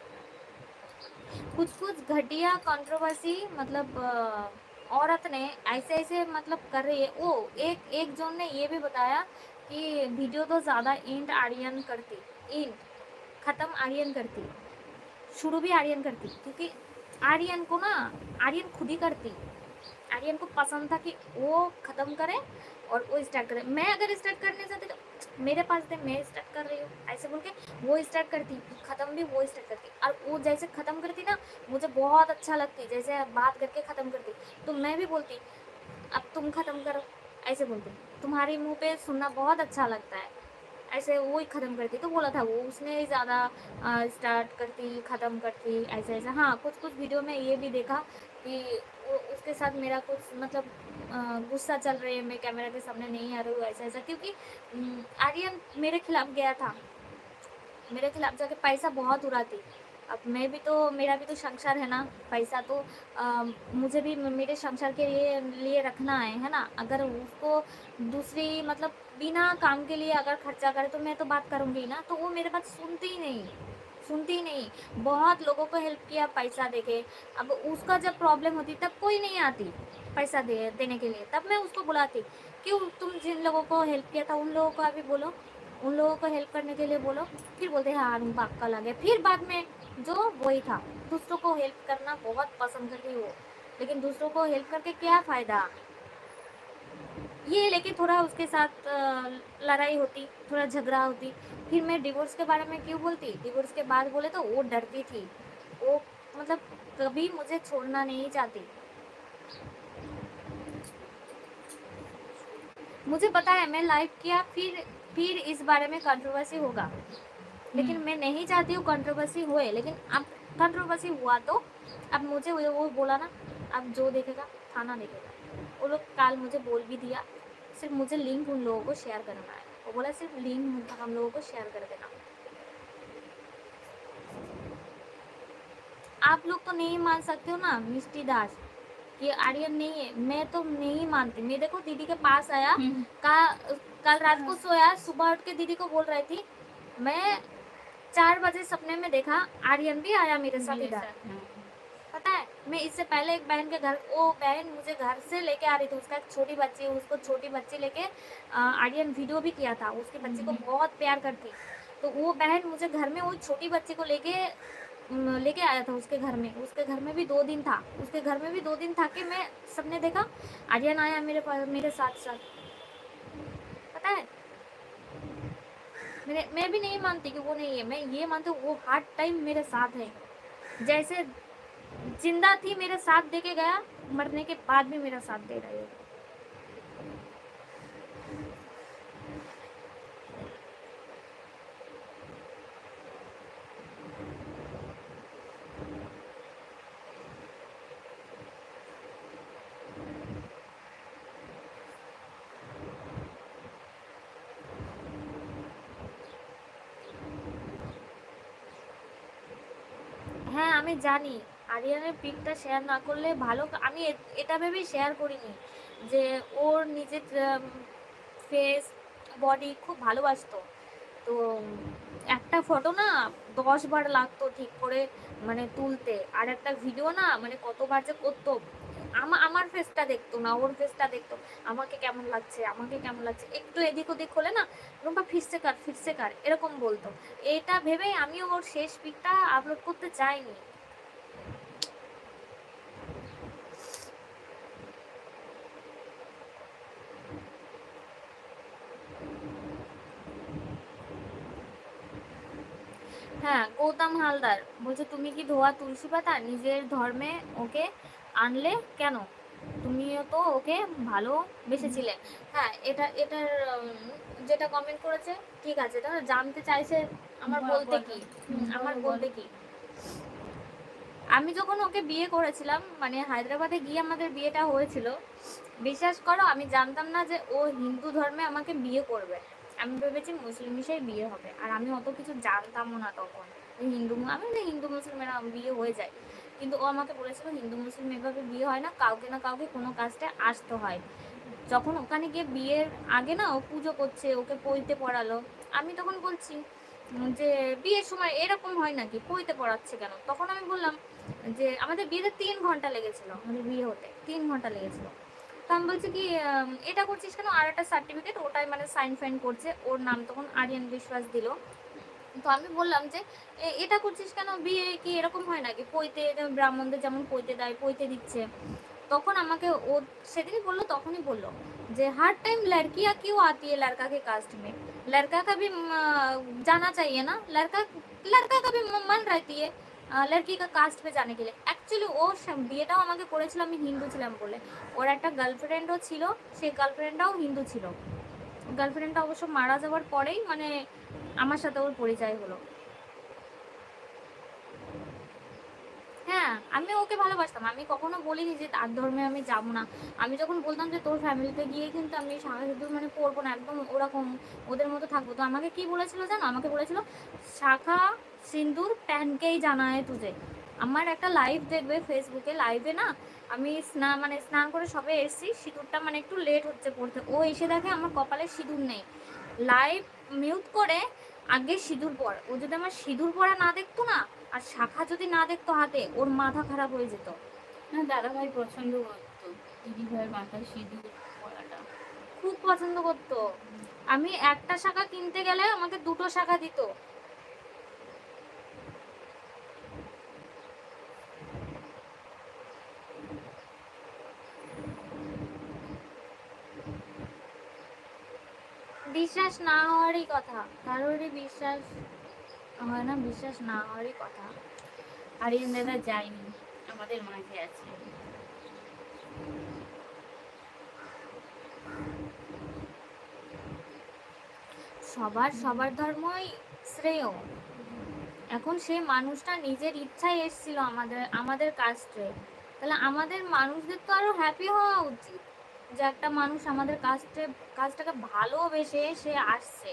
कुछ कुछ घटिया कंट्रोवर्सी मतलब औरत ने ऐसे ऐसे मतलब कर रही है। वो एक एक जोन ने ये भी बताया कि वीडियो तो ज़्यादा इंड आर्यन करती, इंड ख़त्म आर्यन करती, शुरू भी आर्यन करती, क्योंकि आर्यन को ना आर्यन खुद ही करती। आर्यन को पसंद था कि वो ख़त्म करे और वो स्टार्ट करे। मैं अगर स्टार्ट करने जाती तो मेरे पास थे, मैं स्टार्ट कर रही हूँ ऐसे बोल के वो स्टार्ट करती, ख़त्म भी वो स्टार्ट करती। और वो जैसे ख़त्म करती ना मुझे बहुत अच्छा लगती, जैसे बात करके ख़त्म करती, तो मैं भी बोलती अब तुम ख़त्म करो, ऐसे बोलती, तुम्हारे मुँह पे सुनना बहुत अच्छा लगता है, ऐसे वो ही ख़त्म करती। तो बोला था वो उसने ज़्यादा स्टार्ट करती ख़त्म करती ऐसे ऐसे। हाँ कुछ कुछ वीडियो में ये भी देखा कि वो उसके साथ मेरा कुछ मतलब गुस्सा चल रही है, मैं कैमरा के सामने नहीं आ रही हूँ ऐसा ऐसा, क्योंकि आर्यन मेरे खिलाफ गया था, मेरे खिलाफ जाके पैसा बहुत उड़ाती। अब मैं भी तो मेरा भी तो संसार है ना, पैसा तो आ, मुझे भी मेरे संसार के लिए लिए रखना है है ना। अगर उसको दूसरी मतलब बिना काम के लिए अगर खर्चा करे तो मैं तो बात करूँगी ना, तो वो मेरे बात सुनती ही नहीं, सुनती ही नहीं। बहुत लोगों को हेल्प किया पैसा देके, अब उसका जब प्रॉब्लम होती तब कोई नहीं आती पैसा दे देने के लिए, तब मैं उसको बुलाती, क्यों तुम जिन लोगों को हेल्प किया था उन लोगों को अभी बोलो, उन लोगों को हेल्प करने के लिए बोलो। फिर बोलते हैं हाँ बात का लगे, फिर बाद में जो वही था, दूसरों को हेल्प करना बहुत पसंद करती वो, लेकिन दूसरों को हेल्प करके क्या फ़ायदा ये। लेकिन थोड़ा उसके साथ लड़ाई होती, थोड़ा झगड़ा होती, फिर मैं डिवोर्स के बारे में क्यों बोलती, डिवोर्स के बाद बोले तो वो डरती थी, वो मतलब कभी मुझे छोड़ना नहीं चाहती। मुझे पता है मैं लाइव किया, फिर फिर इस बारे में कंट्रोवर्सी होगा, लेकिन मैं नहीं चाहती हूँ कंट्रोवर्सी होए, लेकिन अब कंट्रोवर्सी हुआ तो अब मुझे वो, वो बोला ना, अब जो देखेगा थाना देखेगा। वो लोग काल मुझे बोल भी दिया, सिर्फ मुझे लिंक उन लोगों को शेयर करना है। वो बोला सिर्फ लिंक हम लोगों को शेयर कर देना। आप लोग तो नहीं मान सकते हो ना मिष्टी दास कि आर्यन नहीं है, मैं तो नहीं मानती। मैं देखो दीदी के पास आया, का कल रात को सोया, सुबह उठ के दीदी को बोल रही थी, मैं चार बजे सपने में देखा आर्यन भी आया मेरे साथ इधर। पता है, मैं इससे पहले एक बहन के घर, वो बहन मुझे घर से लेके आ रही थी, उसका एक छोटी बच्ची, उसको छोटी बच्ची लेके आर्यन वीडियो भी किया था, उसकी बच्ची को बहुत प्यार करती। तो वो बहन मुझे घर में वो छोटी बच्ची को लेके लेके आया था उसके घर में। उसके घर में भी दो दिन था, उसके घर में भी दो दिन था कि मैं सबने देखा आर्यन आया मेरे पास, मेरे साथ साथ। पता है, मैं मैं भी नहीं मानती कि वो नहीं है, मैं ये मानती हूँ वो हर टाइम मेरे साथ है। जैसे जिंदा थी मेरे साथ दे के गया, मरने के बाद भी मेरा साथ दे रही है। হ্যাঁ আমি জানি আরিয়ানের পিকটা শেয়ার না করলে ভালো, আমি এটা ভেবেই শেয়ার করিনি যে ওর নিজের ফেস বডি খুব ভালোবাসতো। তো একটা ফটো না দশ বার লাগতো ঠিক করে মানে তুলতে, আর একটা ভিডিও না মানে কতবার যে করতো। আমার আমার ফেসটা দেখতো না, ওর ফেসটা দেখতো, আমাকে কেমন লাগছে, আমাকে কেমন লাগছে, একটু এদিক ওদিক হলে না রুম্পা ফিরছে কার ফিরছে কার এরকম বলতো। এটা ভেবেই আমি ওর শেষ পিকটা আপলোড করতে চাইনি। হ্যাঁ গৌতম হালদার বলছে তুমি কি ধোয়া তুলসী পাতা নিজের ধর্মে ওকে আনলে কেন, তুমিও তো ওকে ভালোবেসেছিলে। হ্যাঁ এটা এটার যেটা কমেন্ট করেছে ঠিক আছে, এটা জানতে চাইছে আমার বলতে কি, আমার বলতে কি আমি যখন ওকে বিয়ে করেছিলাম মানে হায়দ্রাবাদে গিয়ে আমাদের বিয়েটা হয়েছিল, বিশ্বাস করো আমি জানতাম না যে ও হিন্দু ধর্মে আমাকে বিয়ে করবে। আমি ভেবেছি মুসলিম মিশাই বিয়ে হবে, আর আমি অত কিছু জানতামও না তখন হিন্দু, আমি না হিন্দু মুসলিমের বিয়ে হয়ে যায়, কিন্তু ও আমাকে বলেছিল হিন্দু মুসলিম এভাবে বিয়ে হয় না, কাউকে না কাউকে কোনো কাজটা আসতে হয়। যখন ওখানে গিয়ে বিয়ের আগে না ও পুজো করছে, ওকে পইতে পড়ালো, আমি তখন বলছি যে বিয়ের সময় এরকম হয় নাকি, পইতে পড়াচ্ছে কেন? তখন আমি বললাম যে আমাদের বিয়েতে তিন ঘন্টা লেগেছিল, আমাদের বিয়ে হতে তিন ঘন্টা লেগেছিল। তো আমি বলছি কি এটা করছিস কেন, আর একটা সার্টিফিকেট ওটাই মানে সাইন ফাইন করছে, ওর নাম তখন আরিয়ান বিশ্বাস দিল। তো আমি বললাম যে এটা করছিস কেন, বিয়ে কি এরকম হয় নাকি, পইতে ব্রাহ্মণদের যেমন পইতে দেয় পইতে দিচ্ছে। তখন আমাকে ও সেদিনই বললো, তখনই বললো যে हर टाइम लड़कियां क्यों आती है लड़का के कास्ट में, लड़का का भी जाना चाहिए ना, लड़का लड़का का भी मन रहती है लड़की का कास्ट पे जाने के लिए। অ্যাকচুয়ালি ও বিয়েটাও আমাকে করেছিল আমি হিন্দু ছিলাম বলে, ওর একটা গার্লফ্রেন্ডও ছিল, সেই গার্লফ্রেন্ডটাও হিন্দু ছিল। গার্লফ্রেন্ডটা অবশ্য মারা যাওয়ার পরেই মানে আমার সাথে ওর পরিচয় হলো। হ্যাঁ আমি ওকে ভালোবাসতাম, আমি কখনো বলিনি যে তার ধর্মে আমি যাবো না। আমি যখন বলতাম যে তোর ফ্যামিলিতে গিয়ে কিন্তু আমি শাখা সিঁদুর মানে পরবো না, একদম ওরকম ওদের মতো থাকবো, তো আমাকে কি বলেছিল জানো, আমাকে বলেছিল শাখা সিঁদুর প্যানকেই জানায় তুঝে। আমার একটা লাইভ দেখবে ফেসবুকে, লাইভে না আমি স্নান মানে স্নান করে সবে এসেছি, সিঁদুরটা মানে একটু লেট হচ্ছে পড়তে, ও এসে দেখে আমার কপালে সিঁদুর নেই, লাইভ মিউট করে আগে সিঁদুর পর, ও যদি আমার সিঁদুর পরা না দেখতো না আর শাখা যদি না দেখতো হাতে, ওর মাথা খারাপ হয়ে যেত। না দাদা ভাই পছন্দ করতো দিদি ভাইয়ের মাথায় সিঁদুর পরাটা, খুব পছন্দ করতো। আমি একটা শাখা কিনতে গেলে আমাকে দুটো শাখা দিত। বিশ্বাস না হওয়ারই কথা, কারোরই বিশ্বাস হয় না, বিশ্বাস না হওয়ারই কথা। আরিয়ান দাদা যায়নি, আমাদের মাঝে আছে। সবার সবার ধর্মই শ্রেয়। এখন সেই মানুষটা নিজের ইচ্ছায় এসেছিল আমাদের আমাদের কাস্টে, তাহলে আমাদের মানুষদের তো আরো হ্যাপি হওয়া উচিত যে একটা মানুষ আমাদের কাস্টে কাজটাকে ভালোবেসে সে আসছে।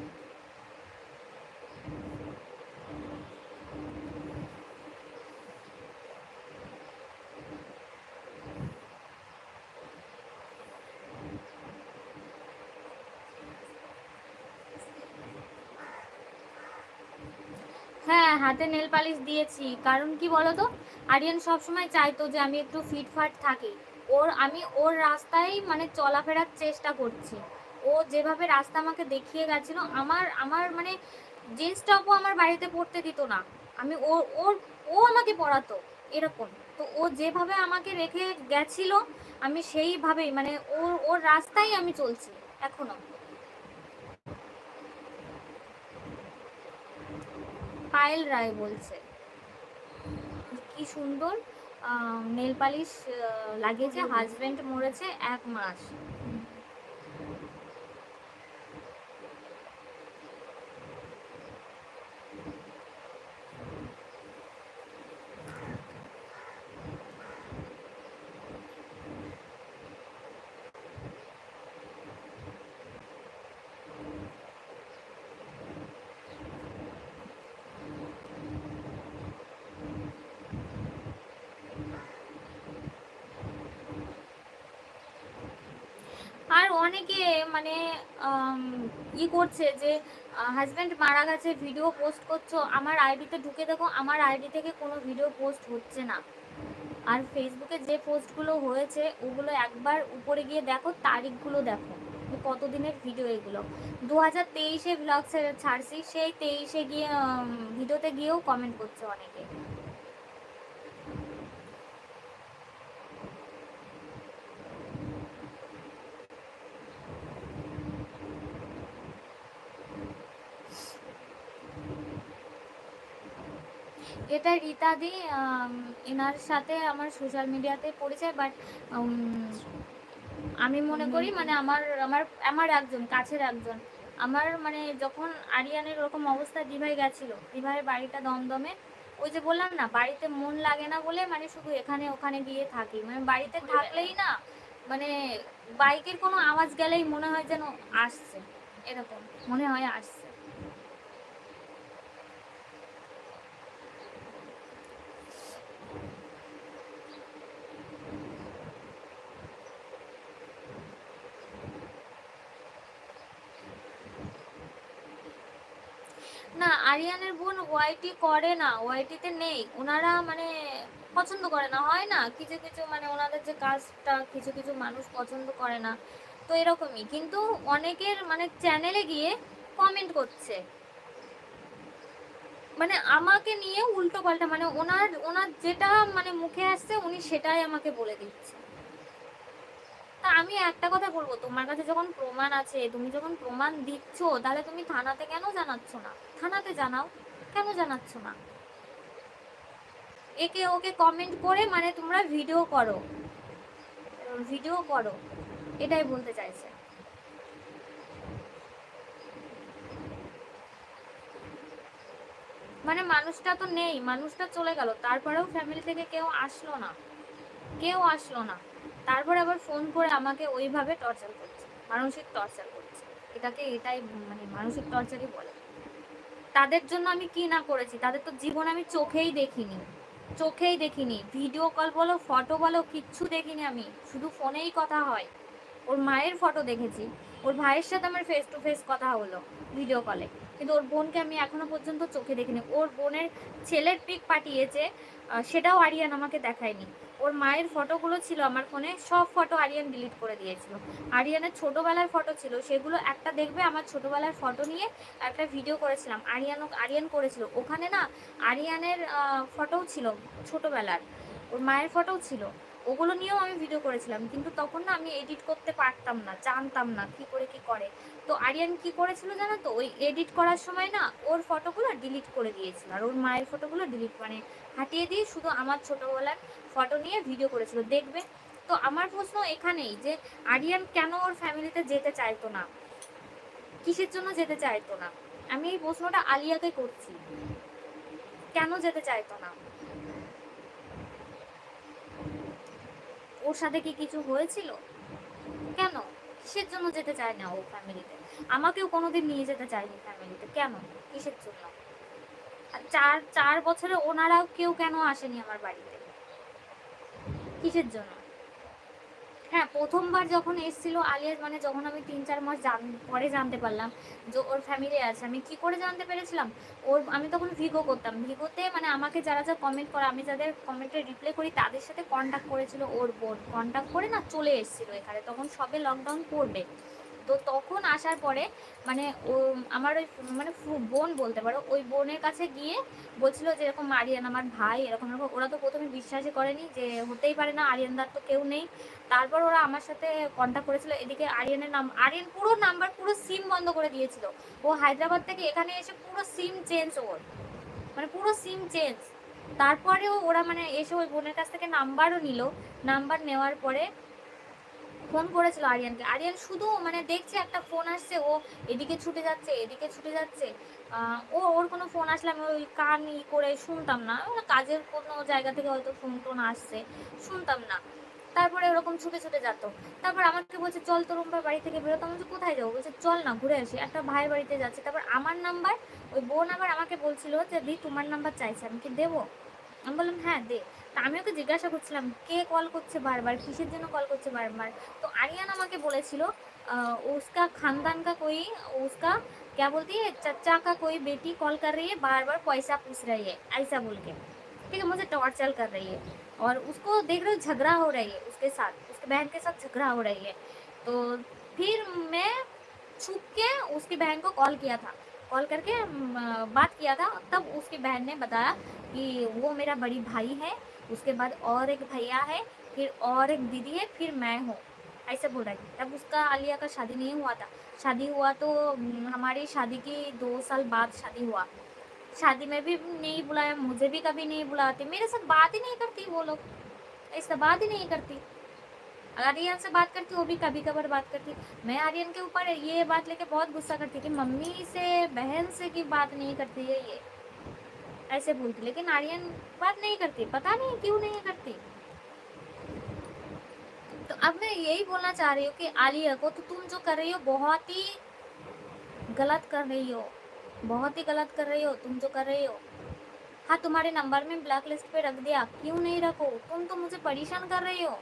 হ্যাঁ, হাতে নেল পালিশ দিয়েছি, কারণ কি বলতো, আরিয়ান সবসময় চাইতো যে আমি একটু ফিটফাট থাকি। ওর আমি ওর রাস্তায় মানে চলাফেরার চেষ্টা করছি। ও যেভাবে রাস্তা আমাকে দেখিয়ে গেছিল, আমার আমার মানে জিন্স টপও আমার বাড়িতে পরতে দিত না। আমি ও ওর ও আমাকে পরাতো এরকম। তো ও যেভাবে আমাকে রেখে গেছিল, আমি সেইভাবেই মানে ওর ওর রাস্তায় আমি চলছি এখনো। পায়েল রায় বলছে কি সুন্দর নেল পালিশ লাগিয়েছে, হাজবেন্ড মরেছে এক মাস। আর অনেকে মানে ই করছে যে হাজব্যান্ড মারা গেছে ভিডিও পোস্ট করছো, আমার আইডিতে ঢুকে দেখো আমার আইডি থেকে কোনো ভিডিও পোস্ট হচ্ছে না। আর ফেসবুকে যে পোস্টগুলো হয়েছে ওগুলো একবার উপরে গিয়ে দেখো, তারিখগুলো দেখো কতদিনের ভিডিও এগুলো। দু হাজার তেইশে ব্লগ ছাড়ছি, সেই তেইশে গিয়ে ভিডিওতে গিয়েও কমেন্ট করছে অনেকে। এটা রীতাদি, এনার সাথে আমার সোশ্যাল মিডিয়াতে পরিচয়, বাট আমি মনে করি মানে আমার আমার আমার একজন কাছের একজন, আমার মানে যখন আরিয়ানের ওরকম অবস্থা দিভাই গেছিল, দিভাইয়ের বাড়িটা দমদমে, ওই যে বললাম না বাড়িতে মন লাগে না বলে মানে শুধু এখানে ওখানে গিয়ে থাকি, মানে বাড়িতে থাকলেই না মানে বাইকের কোনো আওয়াজ গেলেই মনে হয় যেন আসছে, এরকম মনে হয় আসছে। না, আরিয়ানের বোন ওয়াইটি করে না, ওয়াইটিতে নেই, ওনারা মানে পছন্দ করে না, হয় না কিছু কিছু মানে ওনাদের যে কাজটা কিছু কিছু মানুষ পছন্দ করে না, তো এরকমই। কিন্তু অনেকের মানে চ্যানেলে গিয়ে কমেন্ট করছে মানে আমাকে নিয়ে উল্টো পাল্টা, মানে ওনার ওনার যেটা মানে মুখে আসছে উনি সেটাই আমাকে বলে দিচ্ছে। তা আমি একটা কথা বলবো, তোমার কাছে যখন প্রমাণ আছে, তুমি যখন প্রমাণ দিচ্ছ, তাহলে তুমি থানাতে কেন জানাচ্ছ না? থানাতে জানাও, কেন জানাচ্ছ না? একে ওকে কমেন্ট করে মানে তোমরা ভিডিও করো, ভিডিও করো, এটাই বলতে চাইছে। মানে মানুষটা তো নেই, মানুষটা চলে গেল, তারপরেও ফ্যামিলি থেকে কেউ আসলো না, কেউ আসলো না, তারপরে আবার ফোন করে আমাকে ওইভাবে টর্চার করছে, মানসিক টর্চার করছে। এটাকে এটাই মানে মানসিক টর্চারই বলে। তাদের জন্য আমি কি না করেছি, তাদের তো জীবন আমি চোখেই দেখিনি, চোখেই দেখিনি, ভিডিও কল বলো ফটো বলো কিচ্ছু দেখিনি আমি, শুধু ফোনেই কথা হয়। ওর মায়ের ফটো দেখেছি, ওর ভাইয়ের সাথে আমার ফেস টু ফেস কথা হলো ভিডিও কলে, কিন্তু ওর বোনকে আমি এখনো পর্যন্ত চোখে দেখিনি। ওর বোনের ছেলের পিক পাঠিয়েছে, সেটাও আরিয়ান আমাকে দেখায়নি। ওর মায়ের ফটোগুলো ছিল আমার ফোনে, সব ফটো আরিয়ান ডিলিট করে দিয়েছিল। আরিয়ানের ছোটোবেলার ফটো ছিল, সেগুলো একটা দেখবে, আমার ছোটোবেলার ফটো নিয়ে একটা ভিডিও করেছিলাম, আরিয়ানও আরিয়ান করেছিল, ওখানে না আরিয়ানের ফটোও ছিল ছোটোবেলার, ওর মায়ের ফটোও ছিল, ওগুলো নিয়েও আমি ভিডিও করেছিলাম। কিন্তু তখন না আমি এডিট করতে পারতাম না, জানতাম না কি করে কি করে। তো আরিয়ান কি করেছিল জানো তো, ওই এডিট করার সময় না ওর ফটোগুলো ডিলিট করে দিয়েছিল, আর ওর মায়ের ফটোগুলো ডিলিট মানে হাটিয়ে দিয়ে শুধু আমার ছোটোবেলার ফটো নিয়ে ভিডিও করেছিল, দেখবে। তো আমার প্রশ্ন এখানেই যে আরিয়ান কেন ওর ফ্যামিলিতে যেতে চাইতো না, কিসের জন্য যেতে চাইতো না? আমি এই প্রশ্নটা আলিয়াকে করছি, কেন যেতে চাইতো না? ওর সাথে কি কিছু হয়েছিল? কেন? কিসের জন্য যেতে চায় না ও ফ্যামিলিতে? আমাকেও কোনোদিন নিয়ে যেতে চায়নি ফ্যামিলিতে, কেন? কিসের জন্য? আর চার চার বছরে ওনারাও কেউ কেন আসেনি আমার বাড়িতে? কিসের জন্য? হ্যাঁ, প্রথমবার যখন এসেছিল আলিয়া, মানে যখন আমি তিন চার মাস জান পরে জানতে পারলাম যে ওর ফ্যামিলি আছে, আমি কি করে জানতে পেরেছিলাম? ওর আমি তখন ভিগো করতাম, ভিগোতে মানে আমাকে যারা যা কমেন্ট করে, আমি যাদের কমেন্টে রিপ্লাই করি তাদের সাথে কন্ট্যাক্ট করেছিল ওর বোন, কন্ট্যাক্ট করে না চলে এসেছিল এখানে, তখন সবে লকডাউন পড়বে। তো তখন আসার পরে মানে ও আমার ওই মানে বোন বলতে পারো, ওই বোনের কাছে গিয়ে বলছিল যে এরকম আরিয়ান আমার ভাই, এরকম এরকম। ওরা তো প্রথমে বিশ্বাসই করেনি, যে হতেই পারে না, আরিয়ানদার তো কেউ নেই। তারপর ওরা আমার সাথে কন্ট্যাক্ট করেছিল, এদিকে আরিয়ানের নাম, আরিয়ান পুরো নাম্বার পুরো সিম বন্ধ করে দিয়েছিল। ও হায়দ্রাবাদ থেকে এখানে এসে পুরো সিম চেঞ্জ, ওর মানে পুরো সিম চেঞ্জ। তারপরেও ওরা মানে এসে ওই বোনের কাছ থেকে নাম্বারও নিল। নাম্বার নেওয়ার পরে ফোন করেছিল আরিয়ানকে, আরিয়ান শুধু মানে দেখছে একটা ফোন আসছে, ও এদিকে ছুটে যাচ্ছে এদিকে ছুটে যাচ্ছে। ও ওর কোনো ফোন আসলে আমি ওই কান ই করে শুনতাম না, কাজের কোনো জায়গা থেকে হয়তো ফোন টোন আসছে, শুনতাম না। তারপরে ওরকম ছুটে ছুটে যেত। তারপর আমাকে বলছে চল তোর রুম্বার বাড়ি থেকে বেরোতো। আমি বলছি কোথায় যাবো? বলছে চল না ঘুরে আসি, একটা ভাইয়ের বাড়িতে যাচ্ছে। তারপর আমার নাম্বার ওই বোন আবার আমাকে বলছিল যে দি তোমার নাম্বার চাইছে, আমি কি দেবো? আমি বললাম হ্যাঁ দে। তা আমি ওকে জিজ্ঞাসা করছিলাম কে কল করছে বারবার, কিসের জন্য কল করছে বারবার। তো আরিয়ান আমাকে বলেছিল उसका खानदान का कोई, उसका क्या बोलती है, चचा का कोई बेटी कॉल कर रही है, बार बार पैसा पूछ रही है, ऐसा बोल के ठीक है, मुझे टॉर्चर कर रही है। और उसको देख रहे हो झगड़ा हो रही है उसके साथ, उसके बहन के साथ झगड़ा हो रही है। तो फिर मैं छुप के उसकी बहन को कॉल किया था, कॉल करके बात किया था। तब उसकी बहन ने बताया कि वो मेरा बड़ी भाई है, उसके बाद और एक भैया है, फिर और एक दीदी है, फिर मैं हूँ, ऐसे बोल रही थी। तब उसका आलिया का शादी नहीं हुआ था, शादी हुआ तो हमारी शादी की दो साल बाद शादी हुआ। शादी में भी नहीं बुलाया, मुझे भी कभी नहीं बुलाते, मेरे साथ बात ही नहीं करती वो लोग, ऐसा बात ही नहीं करती। आर्यन से बात करती, वो भी कभी कभार बात करती। मैं आर्यन के ऊपर ये बात लेके बहुत गुस्सा करती कि मम्मी से बहन से की बात नहीं करती है ये, ऐसे बोलती। लेकिन आर्यन बात नहीं करती, पता नहीं क्यों नहीं करती। तो अब मैं यही बोलना चाह रही हूँ कि आलिया को तो तुम जो कर रही हो बहुत ही गलत कर रही हो, बहुत ही गलत कर रही हो तुम जो कर रही हो। हाँ, तुम्हारे नंबर में ब्लैक लिस्ट पे रख दिया, क्यों नहीं रखो? तुम तो मुझे परेशान कर रही हो,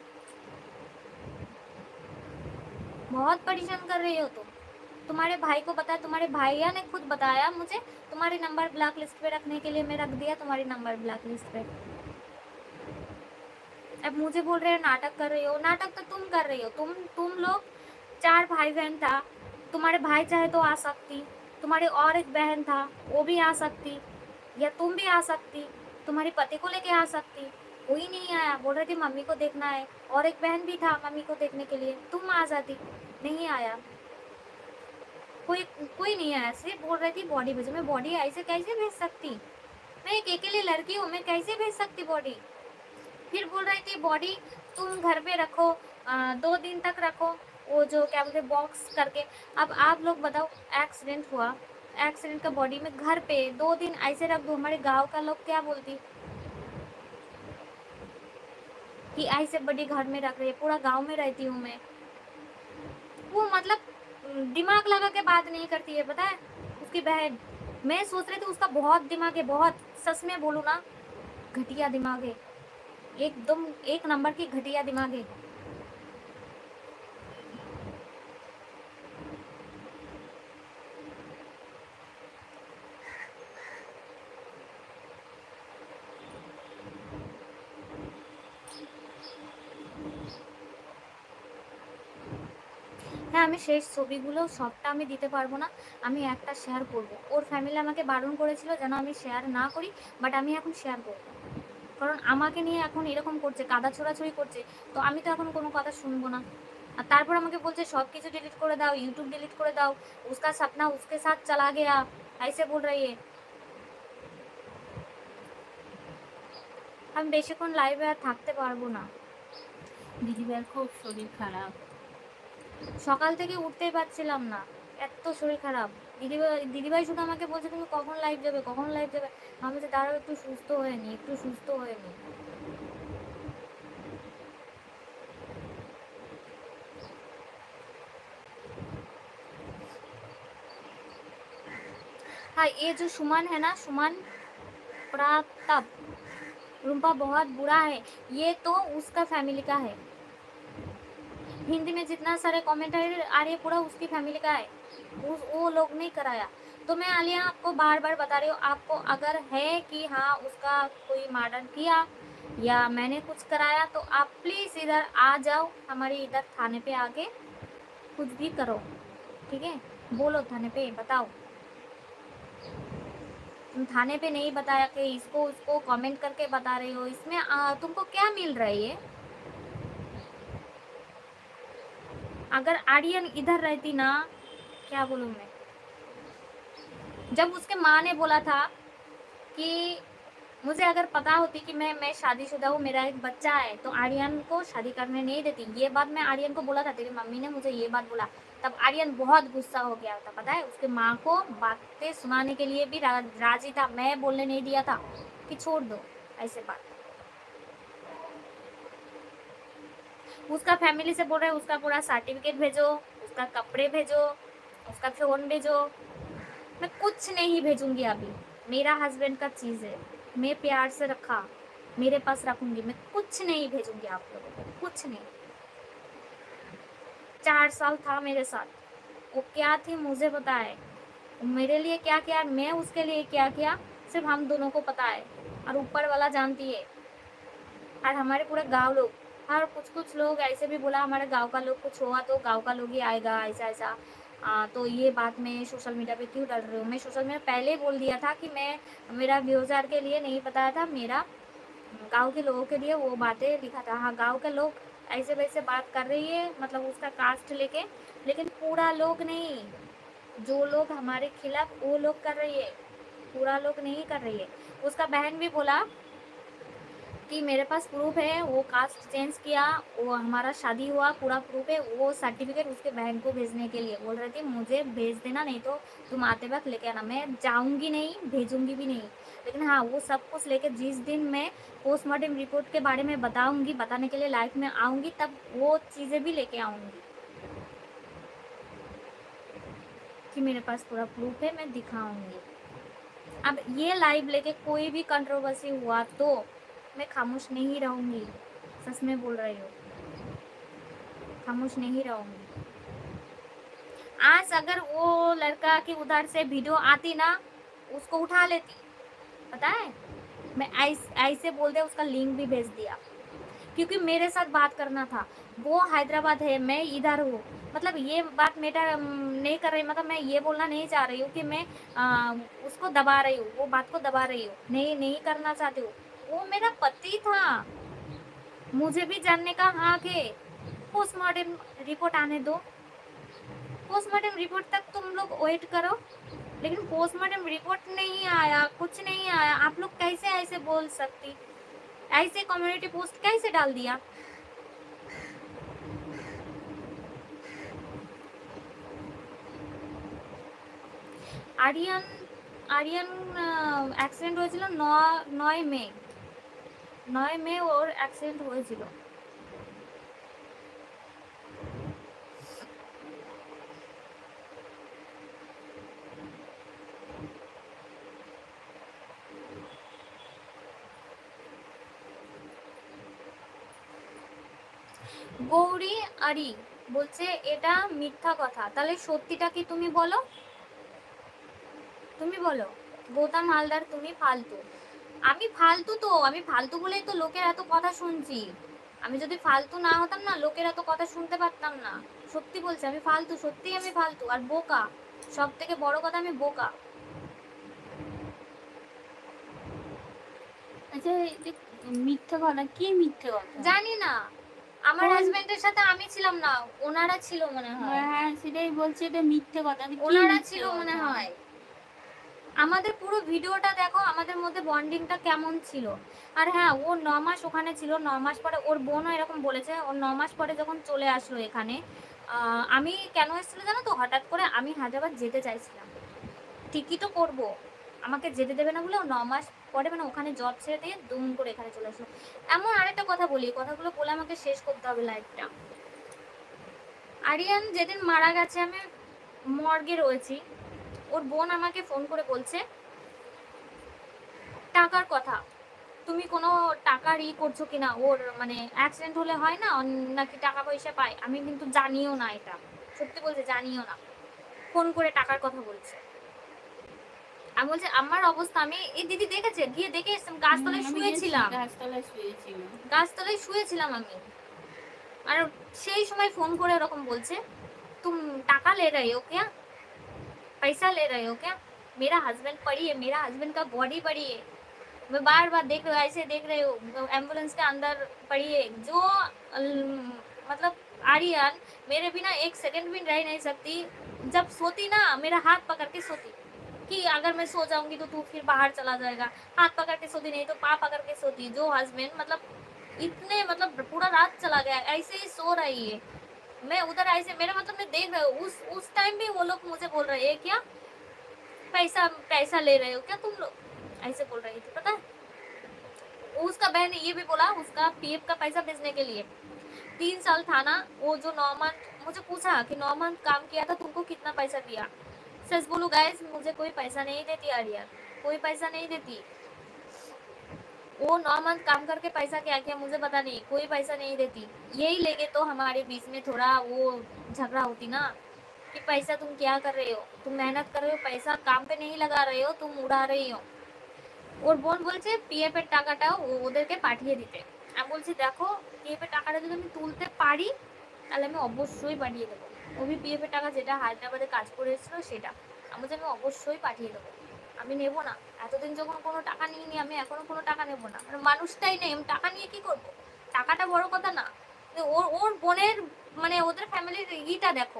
बहुत परेशान कर रही हो तुम। तुम्हारे भाई को बताया, तुम्हारे भैया ने खुद बताया मुझे, तुम्हारे नंबर ब्लैक लिस्ट पे रखने के लिए मैं रख दिया तुम्हारे नंबर ब्लैक लिस्ट पे। अब मुझे बोल रहे हो नाटक कर रही हो, नाटक तो तुम कर रही हो। तुम तुम लोग चार भाई बहन था, तुम्हारे भाई चाहे तो आ सकती, तुम्हारे और एक बहन था वो भी आ सकती, या तुम भी आ सकती, तुम्हारे पति को लेके आ सकती। कोई नहीं आया, बोल रही थी मम्मी को देखना है, और एक बहन भी था मम्मी को देखने के लिए, तुम आ जाती, नहीं आया कोई, कोई नहीं आया। सिर्फ बोल रही थी बॉडी भेजो। मैं बॉडी ऐसे कैसे भेज सकती? मैं एक अकेली लड़की हूँ, मैं कैसे भेज सकती बॉडी? फिर बोल रही थी बॉडी तुम घर पे रखो, आ, दो दिन तक रखो, वो जो क्या बोलते बॉक्स करके। अब आप लोग बताओ, एक्सीडेंट हुआ, एक्सीडेंट का बॉडी में घर पे दो दिन ऐसे रख दो, हमारे गांव का लोग क्या बोलती कि ऐसे बड़ी घर में रख रही है, पूरा गांव में रहती हूँ मैं। वो मतलब दिमाग लगा के बात नहीं करती है, पता है उसकी बहन। मैं सोच रही थी उसका बहुत दिमाग है, बहुत, सच में बोलूँ ना, घटिया दिमाग है, एकदम एक नंबर की घटिया दिमाग है। হ্যাঁ, আমি শেষ ছবিগুলো সবটা আমি দিতে পারবো না, আমি একটা শেয়ার করব। ওর ফ্যামিলি আমাকে বারণ করেছিল যেন আমি শেয়ার না করি, বাট আমি এখন শেয়ার করব, কারণ আমাকে নিয়ে এখন এরকম করছে, কাদা ছোড়াছড়ি করছে, তো আমি তো এখন কোনো কথা শুনবো না। আর তারপর আমাকে বলছে সব কিছু ডিলিট করে দাও, ইউটিউব ডিলিট করে দাও, उसका सपना उसके साथ चला गया, ऐसे बोल रही है। আমি বেশিক্ষণ লাইভে আর থাকতে পারবো না, দিদিভাইয়ের খুব শরীর খারাপ, সকাল থেকে উঠতেই পারছিলাম না। এত শরীর খারাপ। দিদিভাই দিদিভাই শুধু আমাকে বলছে তুমি কখন লাইভ যাবে, কখন লাইভ যাবে। আমি বলছি দাঁড়াও একটু সুস্থ হয়ে নি, একটু সুস্থ হয়ে নি। हाँ, ये जो सुमन है ना, सुमन प्रताप, रुम्पा बहुत बुरा है, ये तो उसका फैमिली का है। हिंदी में जितना सारे कमेंट आ रहे हैं पूरा उसकी फैमिली का है, उस वो लोग नहीं कराया। तो मैं आलिया आपको बार बार बता रही हूँ, आपको अगर है कि हाँ उसका कोई मर्डर किया या मैंने कुछ कराया तो आप प्लीज़ इधर आ जाओ, हमारे इधर थाने पे आके कुछ भी करो, ठीक है। बोलो थाने पे, बताओ। तुम थाने पे नहीं बताया कि इसको उसको कमेंट करके बता रही हो, इसमें आ, तुमको क्या मिल रहा है ये? अगर आर्यन इधर रहती ना, क्या बोलूँ मैं, जब उसके माँ ने बोला था कि मुझे अगर पता होती कि मैं मैं शादीशुदा हूँ, मेरा एक बच्चा है, तो आर्यन को शादी करने नहीं देती। ये बात मैं आर्यन को बोला था, तेरी मम्मी ने मुझे ये बात बोला। तब आर्यन बहुत गुस्सा हो गया था, पता है। उसके माँ को बातें सुनाने के लिए भी रा, राजी था, मैं बोलने नहीं दिया था कि छोड़ दो ऐसे बात। उसका फैमिली से बोल रहे उसका पूरा सर्टिफिकेट भेजो, उसका कपड़े भेजो, उसका फोन भेजो। मैं कुछ नहीं भेजूंगी अभी, मेरा हस्बैंड का चीज़ है, मैं प्यार से रखा, मेरे पास रखूंगी। मैं कुछ नहीं भेजूंगी आप लोगों को, कुछ नहीं। चार साल था मेरे साथ, वो क्या थी मुझे पता है, मेरे लिए क्या किया, मैं उसके लिए क्या किया, सिर्फ हम दोनों को पता है, और ऊपर वाला जानती है। और हमारे पूरे गांव लोग, और कुछ कुछ लोग ऐसे भी बोला हमारे गांव का लोग कुछ हुआ तो गांव का लोग ही आएगा, ऐसा ऐसा। आ, तो ये बात मैं सोशल मीडिया पे क्यों डाल रही हूँ। मैं सोशल मीडिया पहले बोल दिया था कि मैं, मेरा व्यूज़ के लिए नहीं बताया था, मेरा गांव के लोगों के लिए वो बातें लिखा था। हाँ, गांव के लोग ऐसे वैसे बात कर रही है, मतलब उसका कास्ट लेके, लेकिन पूरा लोग नहीं, जो लोग हमारे खिलाफ वो लोग कर रही है, पूरा लोग नहीं कर रही है। उसका बहन भी बोला कि मेरे पास प्रूफ है, वो कास्ट चेंज किया, वो हमारा शादी हुआ, पूरा प्रूफ है। वो सर्टिफिकेट उसके बहन को भेजने के लिए बोल रही थी, मुझे भेज देना, नहीं तो तुम आते वक्त लेके आना। मैं जाऊंगी नहीं, भेजूंगी भी नहीं, लेकिन हाँ वो सब कुछ लेके जिस दिन मैं पोस्टमार्टम रिपोर्ट के बारे में बताऊंगी, बताने के लिए लाइफ में आऊँगी, तब वो चीज़ें भी लेके आऊँगी कि मेरे पास पूरा प्रूफ है, मैं दिखाऊंगी। अब ये लाइव लेके कोई भी कंट्रोवर्सी हुआ तो मैं खामोश नहीं रहूंगी, सच में बोल रही हूँ, खामोश नहीं रहूंगी। आज अगर वो लड़का की उधर से वीडियो आती ना, उसको उठा लेती, पता है। मैं ऐसे बोल दे, उसका लिंक भी भेज दिया, क्योंकि मेरे साथ बात करना था। वो हैदराबाद है, मैं इधर हूँ, मतलब ये बात मेरा नहीं कर रही, मतलब मैं ये बोलना नहीं चाह रही हूँ कि मैं आ, उसको दबा रही हूँ, वो बात को दबा रही हूँ, नहीं नहीं करना चाहती हूँ। वो मेरा पति था, मुझे भी जानने का हक है। पोस्टमार्टम रिपोर्ट आने दो, पोस्टमार्टम रिपोर्ट तक तुम लोग वेट करो, लेकिन पोस्टमार्टम रिपोर्ट नहीं आया, कुछ नहीं आया। आप लोग कैसे ऐसे बोल सकती, ऐसे कम्युनिटी पोस्ट कैसे डाल दिया। आर्यन आर्यन অ্যাক্সিডেন্ট হয়েছিল নয় মে, নয় মে ওর অ্যাক্সিডেন্ট হয়েছিল। গৌরী আরি বলছে এটা মিথ্যা কথা, তাহলে সত্যিটা কি তুমি বলো, তুমি বলো। গৌতম হালদার তুমি ফালতু, আমি ফালতু তো, আমি ফালতু বলেই তো লোকের এত কথা শুনছি। আমি যদি ফালতু না হতাম না, লোকের এত কথা শুনতে পারতাম না। সত্যি বলছি, আমি ফালতু, সত্যিই আমি ফালতু আর বোকা, সব থেকে বড় কথা আমি বোকা। আচ্ছা, মিথ্যে কথা, কি মিথ্যে কথা জানি না, আমার হাজবেন্ডের সাথে আমি ছিলাম না, ওনারা ছিল মনে হয়। হ্যাঁ সেটাই বলছি, এটা মিথ্যে কথা, ওনারা ছিল মনে হয়। আমাদের পুরো ভিডিওটা দেখো, আমাদের মধ্যে বন্ডিংটা কেমন ছিল। আর হ্যাঁ, ও ন মাস ওখানে ছিল, ন মাস পরে ওর বোনও এরকম বলেছে, ওর ন মাস পরে যখন চলে আসলো এখানে, আহ, আমি কেন এসেছিল জানো তো, হঠাৎ করে আমি হায়দ্রাবাদ যেতে চাইছিলাম, টিকিটও করব, আমাকে যেতে দেবে না বলে ও ন মাস পরে মানে ওখানে জব ছেড়ে দিয়ে দুম করে এখানে চলে আসলো। এমন আরেকটা কথা বলি, কথাগুলো বলে আমাকে শেষ করতে হবে লাইফটা। আরিয়ান যেদিন মারা গেছে আমি মর্গে রয়েছি, ওর বোন আমাকে ফোন করে বলছে টাকার কথা, তুমি কোনো টাকার ই করছো কিনা, ওর মানে অ্যাক্সিডেন্ট হলে হয় না নাকি টাকা পয়সা পায়, আমি কিন্তু জানিও না, এটা সত্যি বলছে জানিও না, ফোন করে টাকার কথা বলছে। আমি বলছি আমার অবস্থা, আমি এই দিদি দেখেছে গিয়ে দেখে এসেছিলাম, হুম, গাছতলায় আমি গেছি, শুয়েছিলাম, গাছতলায় শুয়েছিল। গাছতলায় শুয়েছিলাম আমি। আর সেই সময় ফোন করে ওরকম বলছে तुम टाका ले रहे हो क्या, पैसा ले रहे हो क्या, मेरा हस्बैंड पड़ी है, मेरा हस्बैंड का बॉडी पड़ी है, मैं बार बार देख रहे हो, ऐसे देख रहे हो एम्बुलेंस के अंदर पड़ी है, जो अल- मतलब आर्यन मेरे बिना एक सेकंड भी रह नहीं सकती, जब सोती ना मेरा हाथ पकड़ के सोती, कि अगर मैं सो जाऊंगी तो तू फिर बाहर चला जाएगा, हाथ पकड़ के सोती, नहीं तो पाँव पकड़ के सोती, जो हस्बैंड मतलब इतने मतलब पूरा रात चला गया ऐसे ही सो रही है, मैं उधर ऐसे मेरा मतलब मैं देख रही हूँ, उस उस टाइम भी वो लोग मुझे बोल रहे हैं क्या पैसा पैसा ले रहे हो क्या तुम लोग, ऐसे बोल रही थी पता है। उसका बहन ने ये भी बोला उसका पीएफ का पैसा भेजने के लिए, तीन साल था ना वो जो नौ मंथ, मुझे पूछा कि नौ मंथ काम किया था तुमको कितना पैसा दिया, सच बोलूं गाइस मुझे कोई पैसा नहीं देती आर्यन, कोई पैसा नहीं देती, वो नौ मंथ काम करके पैसा क्या किया मुझे पता नहीं, कोई पैसा नहीं देती, यही लेके तो हमारे बीच में थोड़ा वो झगड़ा होती ना, कि पैसा तुम क्या कर रहे हो, तुम मेहनत कर रहे हो पैसा काम पे नहीं लगा रहे हो, तुम उड़ा रही हो। ওর বোন বলছে পিএফ এর টাকাটাও ও- ওদেরকে পাঠিয়ে দিতে, আমি বলছি দেখো পিএফ এর টাকাটা যদি আমি তুলতে পারি তাহলে আমি অবশ্যই পাঠিয়ে দেবো, ওবি পিএফ এর টাকা যেটা হায়দ্রাবাদে কাজ করে এসেছিল সেটা, আমি বলছি আমি অবশ্যই পাঠিয়ে দেবো, আমি নেবো না, এতদিন যখন কোনো টাকা নিইনি আমি এখনো কোনো টাকা নেবো না, মানে মানুষটাই নেই, আমি টাকা নিয়ে কি করবো, টাকাটা বড় কথা না, ওর ওর বোনের মানে ওদের ফ্যামিলির ইটা দেখো।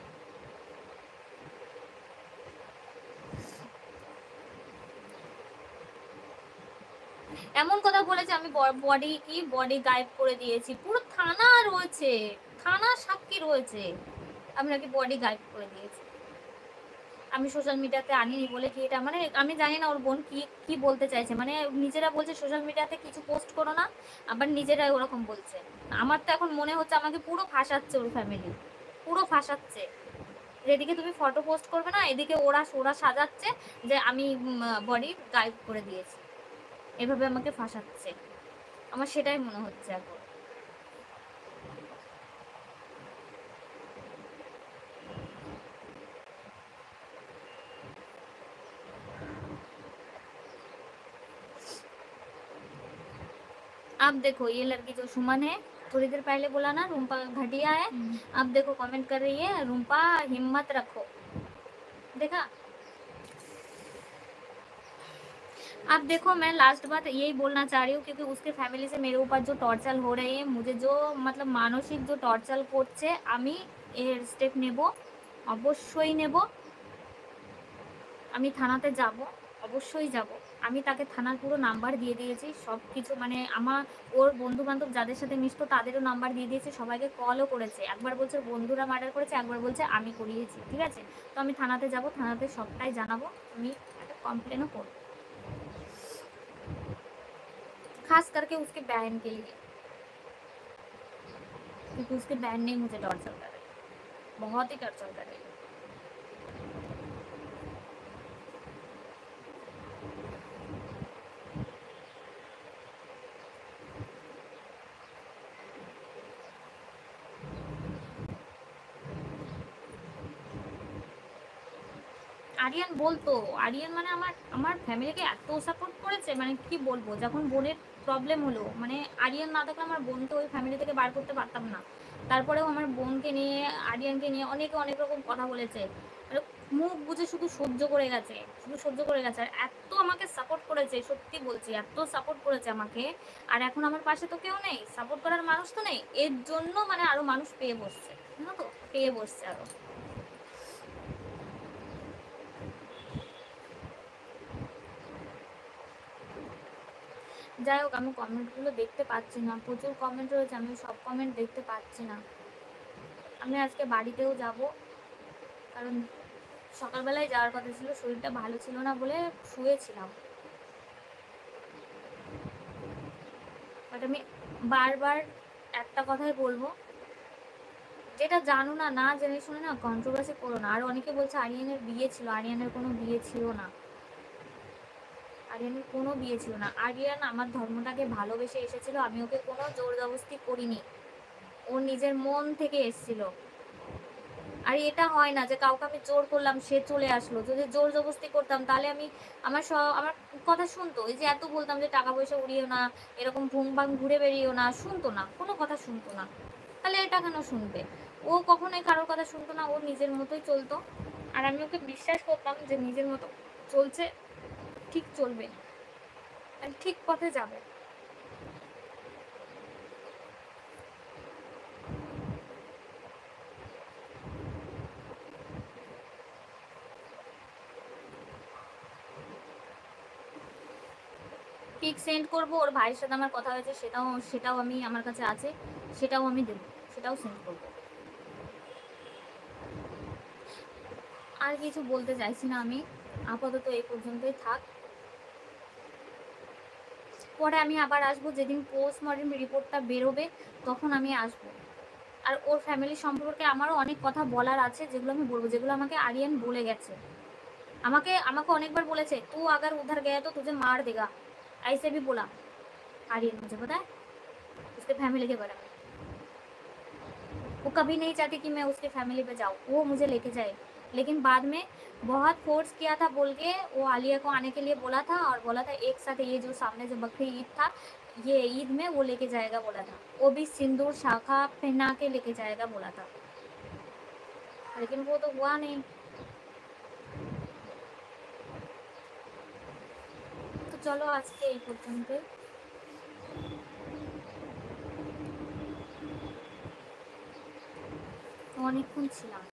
এমন কথা বলেছে আমি বডি কি বডি গায়েব করে দিয়েছি, পুরো থানা রয়েছে, থানা সাক্ষী রয়েছে আমি নাকি বডি গায়েব করে দিয়েছি, আমি সোশ্যাল মিডিয়াতে আনিনি বলে কি এটা মানে আমি জানি না ওর বোন কি কি বলতে চাইছে, মানে নিজেরা বলছে সোশ্যাল মিডিয়াতে কিছু পোস্ট করো না, আবার নিজেরাই ওরকম বলছে, আমার তো এখন মনে হচ্ছে আমাকে পুরো ফাঁসাচ্ছে ওর ফ্যামিলি, পুরো ফাঁসাচ্ছে, যেদিকে তুমি ফটো পোস্ট করবে না এদিকে ওরা ওরা সাজাচ্ছে যে আমি বডি গায়েব করে দিয়েছি, এভাবে আমাকে ফাঁসাচ্ছে, আমার সেটাই মনে হচ্ছে এখন। अब देखो ये लड़की जो सुमन है, थोड़ी देर पहले बोला ना रूम्पा घटिया है, अब देखो कमेंट कर रही है रूम्पा हिम्मत रखो, देखा। अब देखो मैं लास्ट बात यही बोलना चाह रही हूँ क्योंकि उसके फैमिली से मेरे ऊपर जो टॉर्चर हो रही है, मुझे जो मतलब मानसिक जो टॉर्चर করছে আমি এর স্টেপ নেব, অবশ্যই নেব, আমি থানাতে যাব, অবশ্যই যাব, আমি তাকে থানার পুরো নাম্বার দিয়ে দিয়েছি সব কিছু, মানে আমার ওর বন্ধু বান্ধব যাদের সাথে মিশতো তাদেরও নাম্বার দিয়ে দিয়েছি, সবাইকে কলও করেছে, একবার বলছে বন্ধুরা মার্ডার করেছে, একবার বলছে আমি করিয়েছি, ঠিক আছে, তো আমি থানাতে যাব, থানাতে সবটাই জানাবো, আমি একটা কমপ্লেনও করবো, खास करके उसके बहन के लिए, क्योंकि उसके बहन ने मुझे टॉर्चर कर रही है, बहुत ही टॉर्चर कर रही है। আরিয়ান বলতো, আরিয়ান মানে আমার আমার ফ্যামিলিকে এত সাপোর্ট করেছে মানে কি বলবো, যখন বোনের প্রবলেম হলো মানে আরিয়ান না থাকলে আমার বোনকে ওই ফ্যামিলি থেকে বার করতে পারতাম না, তারপরেও আমার বোনকে নিয়ে আরিয়ানকে নিয়ে অনেকে অনেক রকম কথা বলেছে, মানে মুখ বুঝে শুধু সহ্য করে গেছে, শুধু সহ্য করে গেছে, আর এত আমাকে সাপোর্ট করেছে, সত্যি বলছি এত সাপোর্ট করেছে আমাকে, আর এখন আমার পাশে তো কেউ নেই, সাপোর্ট করার মানুষ তো নেই, এর জন্য মানে আরো মানুষ পেয়ে বসছে, জানো তো পেয়ে বসছে আরো। যাই হোক আমি কমেন্টগুলো দেখতে পাচ্ছি না, প্রচুর কমেন্ট রয়েছে, আমি সব কমেন্ট দেখতে পাচ্ছি না। আমি আজকে বাড়িতেও যাব, কারণ সকালবেলায় যাওয়ার কথা ছিল, শরীরটা ভালো ছিল না বলে শুয়েছিলাম। বাট আমি বারবার একটা কথাই বলবো, যেটা জানো না, না জেনে শুনে না কন্ট্রোভার্সি করো না। আর অনেকে বলছে আরিয়ানের বিয়ে ছিল, আরিয়ানের কোনো বিয়ে ছিল না, আরিয়ানের কোনো বিয়ে ছিল না। আরিয়ান আমার ধর্মটাকে ভালোবেসে এসেছিল, আমি ওকে কোনো জোর জবরদস্তি করিনি, ও নিজের মন থেকে এসেছিল। আর এটা হয় না যে কাউকে আমি জোর করলাম সে চলে আসলো, যদি জোর জবরদস্তি করতাম তাহলে আমি আমার সব আমার কথা শুনতো। এই যে এত বলতাম যে টাকা পয়সা উড়িও না, এরকম ভুং ভাং ঘুরে বেরিয়েও না, শুনতো না, কোনো কথা শুনতো না। তাহলে এটা কেন শুনবে? ও কখনোই কারোর কথা শুনতো না, ও নিজের মতোই চলতো। আর আমি ওকে বিশ্বাস করতাম যে নিজের মতো চলছে, ঠিক চলবে, আর ঠিক পথে যাবে। পিক সেন্ড করবো, ওর ভাইয়ের সাথে আমার কথা হয়েছে, সেটাও সেটাও আমি আমার কাছে আছে, সেটাও আমি দেবো, সেটাও সেন্ড করবো। আর কিছু বলতে চাইছি না আমি, আপাতত এই পর্যন্তই থাক। পরে আমি আবার আসবো, যেদিন পোস্টমর্টম রিপোর্টটা বেরোবে তখন আমি আসবো। আর ওর ফ্যামিলি সম্পর্কে আমারও অনেক কথা বলার আছে, যেগুলো আমি বলবো, যেগুলো আমাকে আরিয়ান বলে গেছে। আমাকে আমাকে অনেকবার বলেছে, তু আগার উধার গয়া তো तुझे मार देगा, ऐसे भी बोला आर्यन मुझे पता है, उसके फैमिली के बारे में। वो कभी नहीं चाहती कि मैं उसके फैमिली पे जाऊँ, वो मुझे लेके जाए, लेकिन बाद में बहुत फोर्स किया था बोल के वो आलिया को आने के लिए बोला था, और बोला था एक साथ ये जो सामने जो बकरी ईद था, ये ईद में वो लेके जाएगा बोला था, वो भी सिंदूर शाखा पहना के लेके जाएगा बोला था, लेकिन वो तो हुआ नहीं। তো চলো আজকে এই পর্যন্ত, অনেকক্ষণ ছিলাম।